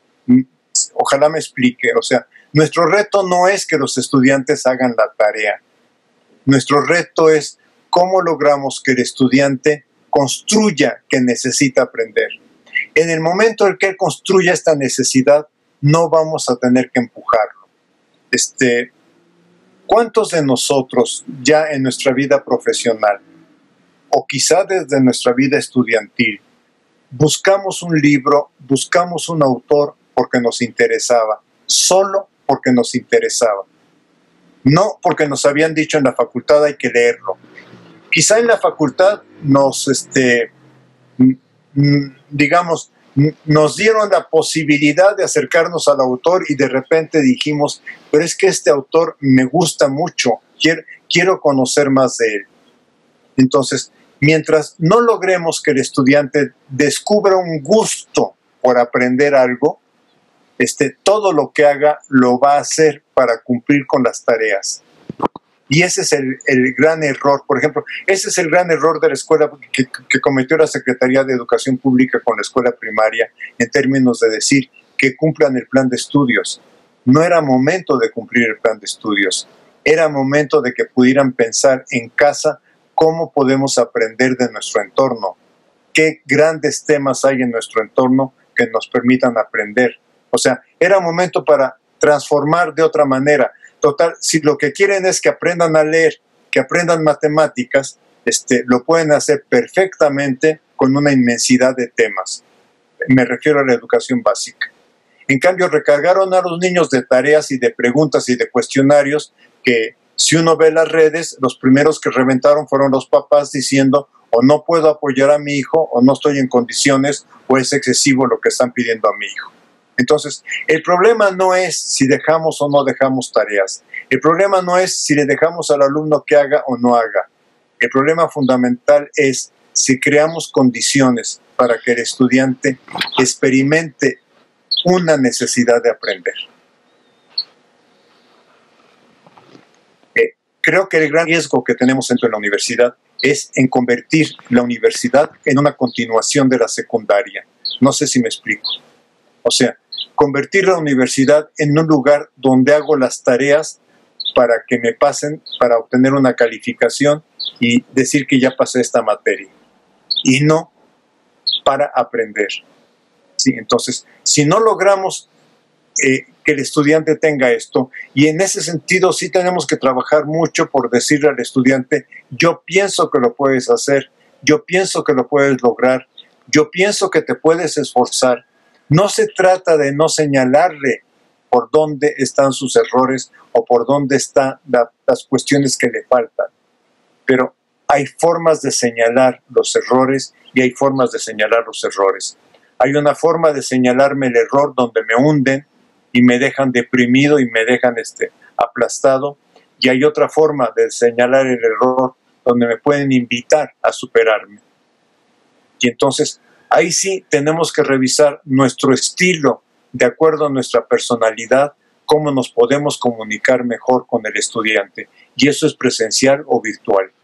Ojalá me explique. O sea, nuestro reto no es que los estudiantes hagan la tarea. Nuestro reto es cómo logramos que el estudiante construya que necesita aprender. En el momento en que él construya esta necesidad, no vamos a tener que empujarlo. Este, ¿Cuántos de nosotros ya en nuestra vida profesional o quizá desde nuestra vida estudiantil buscamos un libro, buscamos un autor porque nos interesaba, solo porque nos interesaba? No porque nos habían dicho en la facultad hay que leerlo. Quizá en la facultad nos, este, digamos, nos dieron la posibilidad de acercarnos al autor y de repente dijimos, pero es que este autor me gusta mucho, quiero, quiero conocer más de él. Entonces, mientras no logremos que el estudiante descubra un gusto por aprender algo, este, todo lo que haga lo va a hacer para cumplir con las tareas. Y ese es el, el gran error. Por ejemplo, ese es el gran error de la escuela que, que cometió la Secretaría de Educación Pública con la escuela primaria en términos de decir que cumplan el plan de estudios. No era momento de cumplir el plan de estudios. Era momento de que pudieran pensar en casa cómo podemos aprender de nuestro entorno. Qué grandes temas hay en nuestro entorno que nos permitan aprender. O sea, era momento para transformar de otra manera. Total, si lo que quieren es que aprendan a leer, que aprendan matemáticas, este, lo pueden hacer perfectamente con una inmensidad de temas. Me refiero a la educación básica. En cambio, recargaron a los niños de tareas y de preguntas y de cuestionarios que, si uno ve las redes, los primeros que reventaron fueron los papás diciendo o no puedo apoyar a mi hijo, o no estoy en condiciones, o es excesivo lo que están pidiendo a mi hijo. Entonces, el problema no es si dejamos o no dejamos tareas. El problema no es si le dejamos al alumno que haga o no haga. El problema fundamental es si creamos condiciones para que el estudiante experimente una necesidad de aprender. Eh, creo que el gran riesgo que tenemos dentro de la universidad es en convertir la universidad en una continuación de la secundaria. No sé si me explico. O sea, convertir la universidad en un lugar donde hago las tareas para que me pasen, para obtener una calificación y decir que ya pasé esta materia. Y no para aprender. ¿Sí? Entonces, si no logramos eh, que el estudiante tenga esto, y en ese sentido sí tenemos que trabajar mucho por decirle al estudiante, yo pienso que lo puedes hacer, yo pienso que lo puedes lograr, yo pienso que te puedes esforzar. No se trata de no señalarle por dónde están sus errores o por dónde están la, las cuestiones que le faltan. Pero hay formas de señalar los errores y hay formas de señalar los errores. Hay una forma de señalarme el error donde me hunden y me dejan deprimido y me dejan este, aplastado. Y hay otra forma de señalar el error donde me pueden invitar a superarme. Y entonces, ahí sí tenemos que revisar nuestro estilo de acuerdo a nuestra personalidad, cómo nos podemos comunicar mejor con el estudiante. Y eso es presencial o virtual.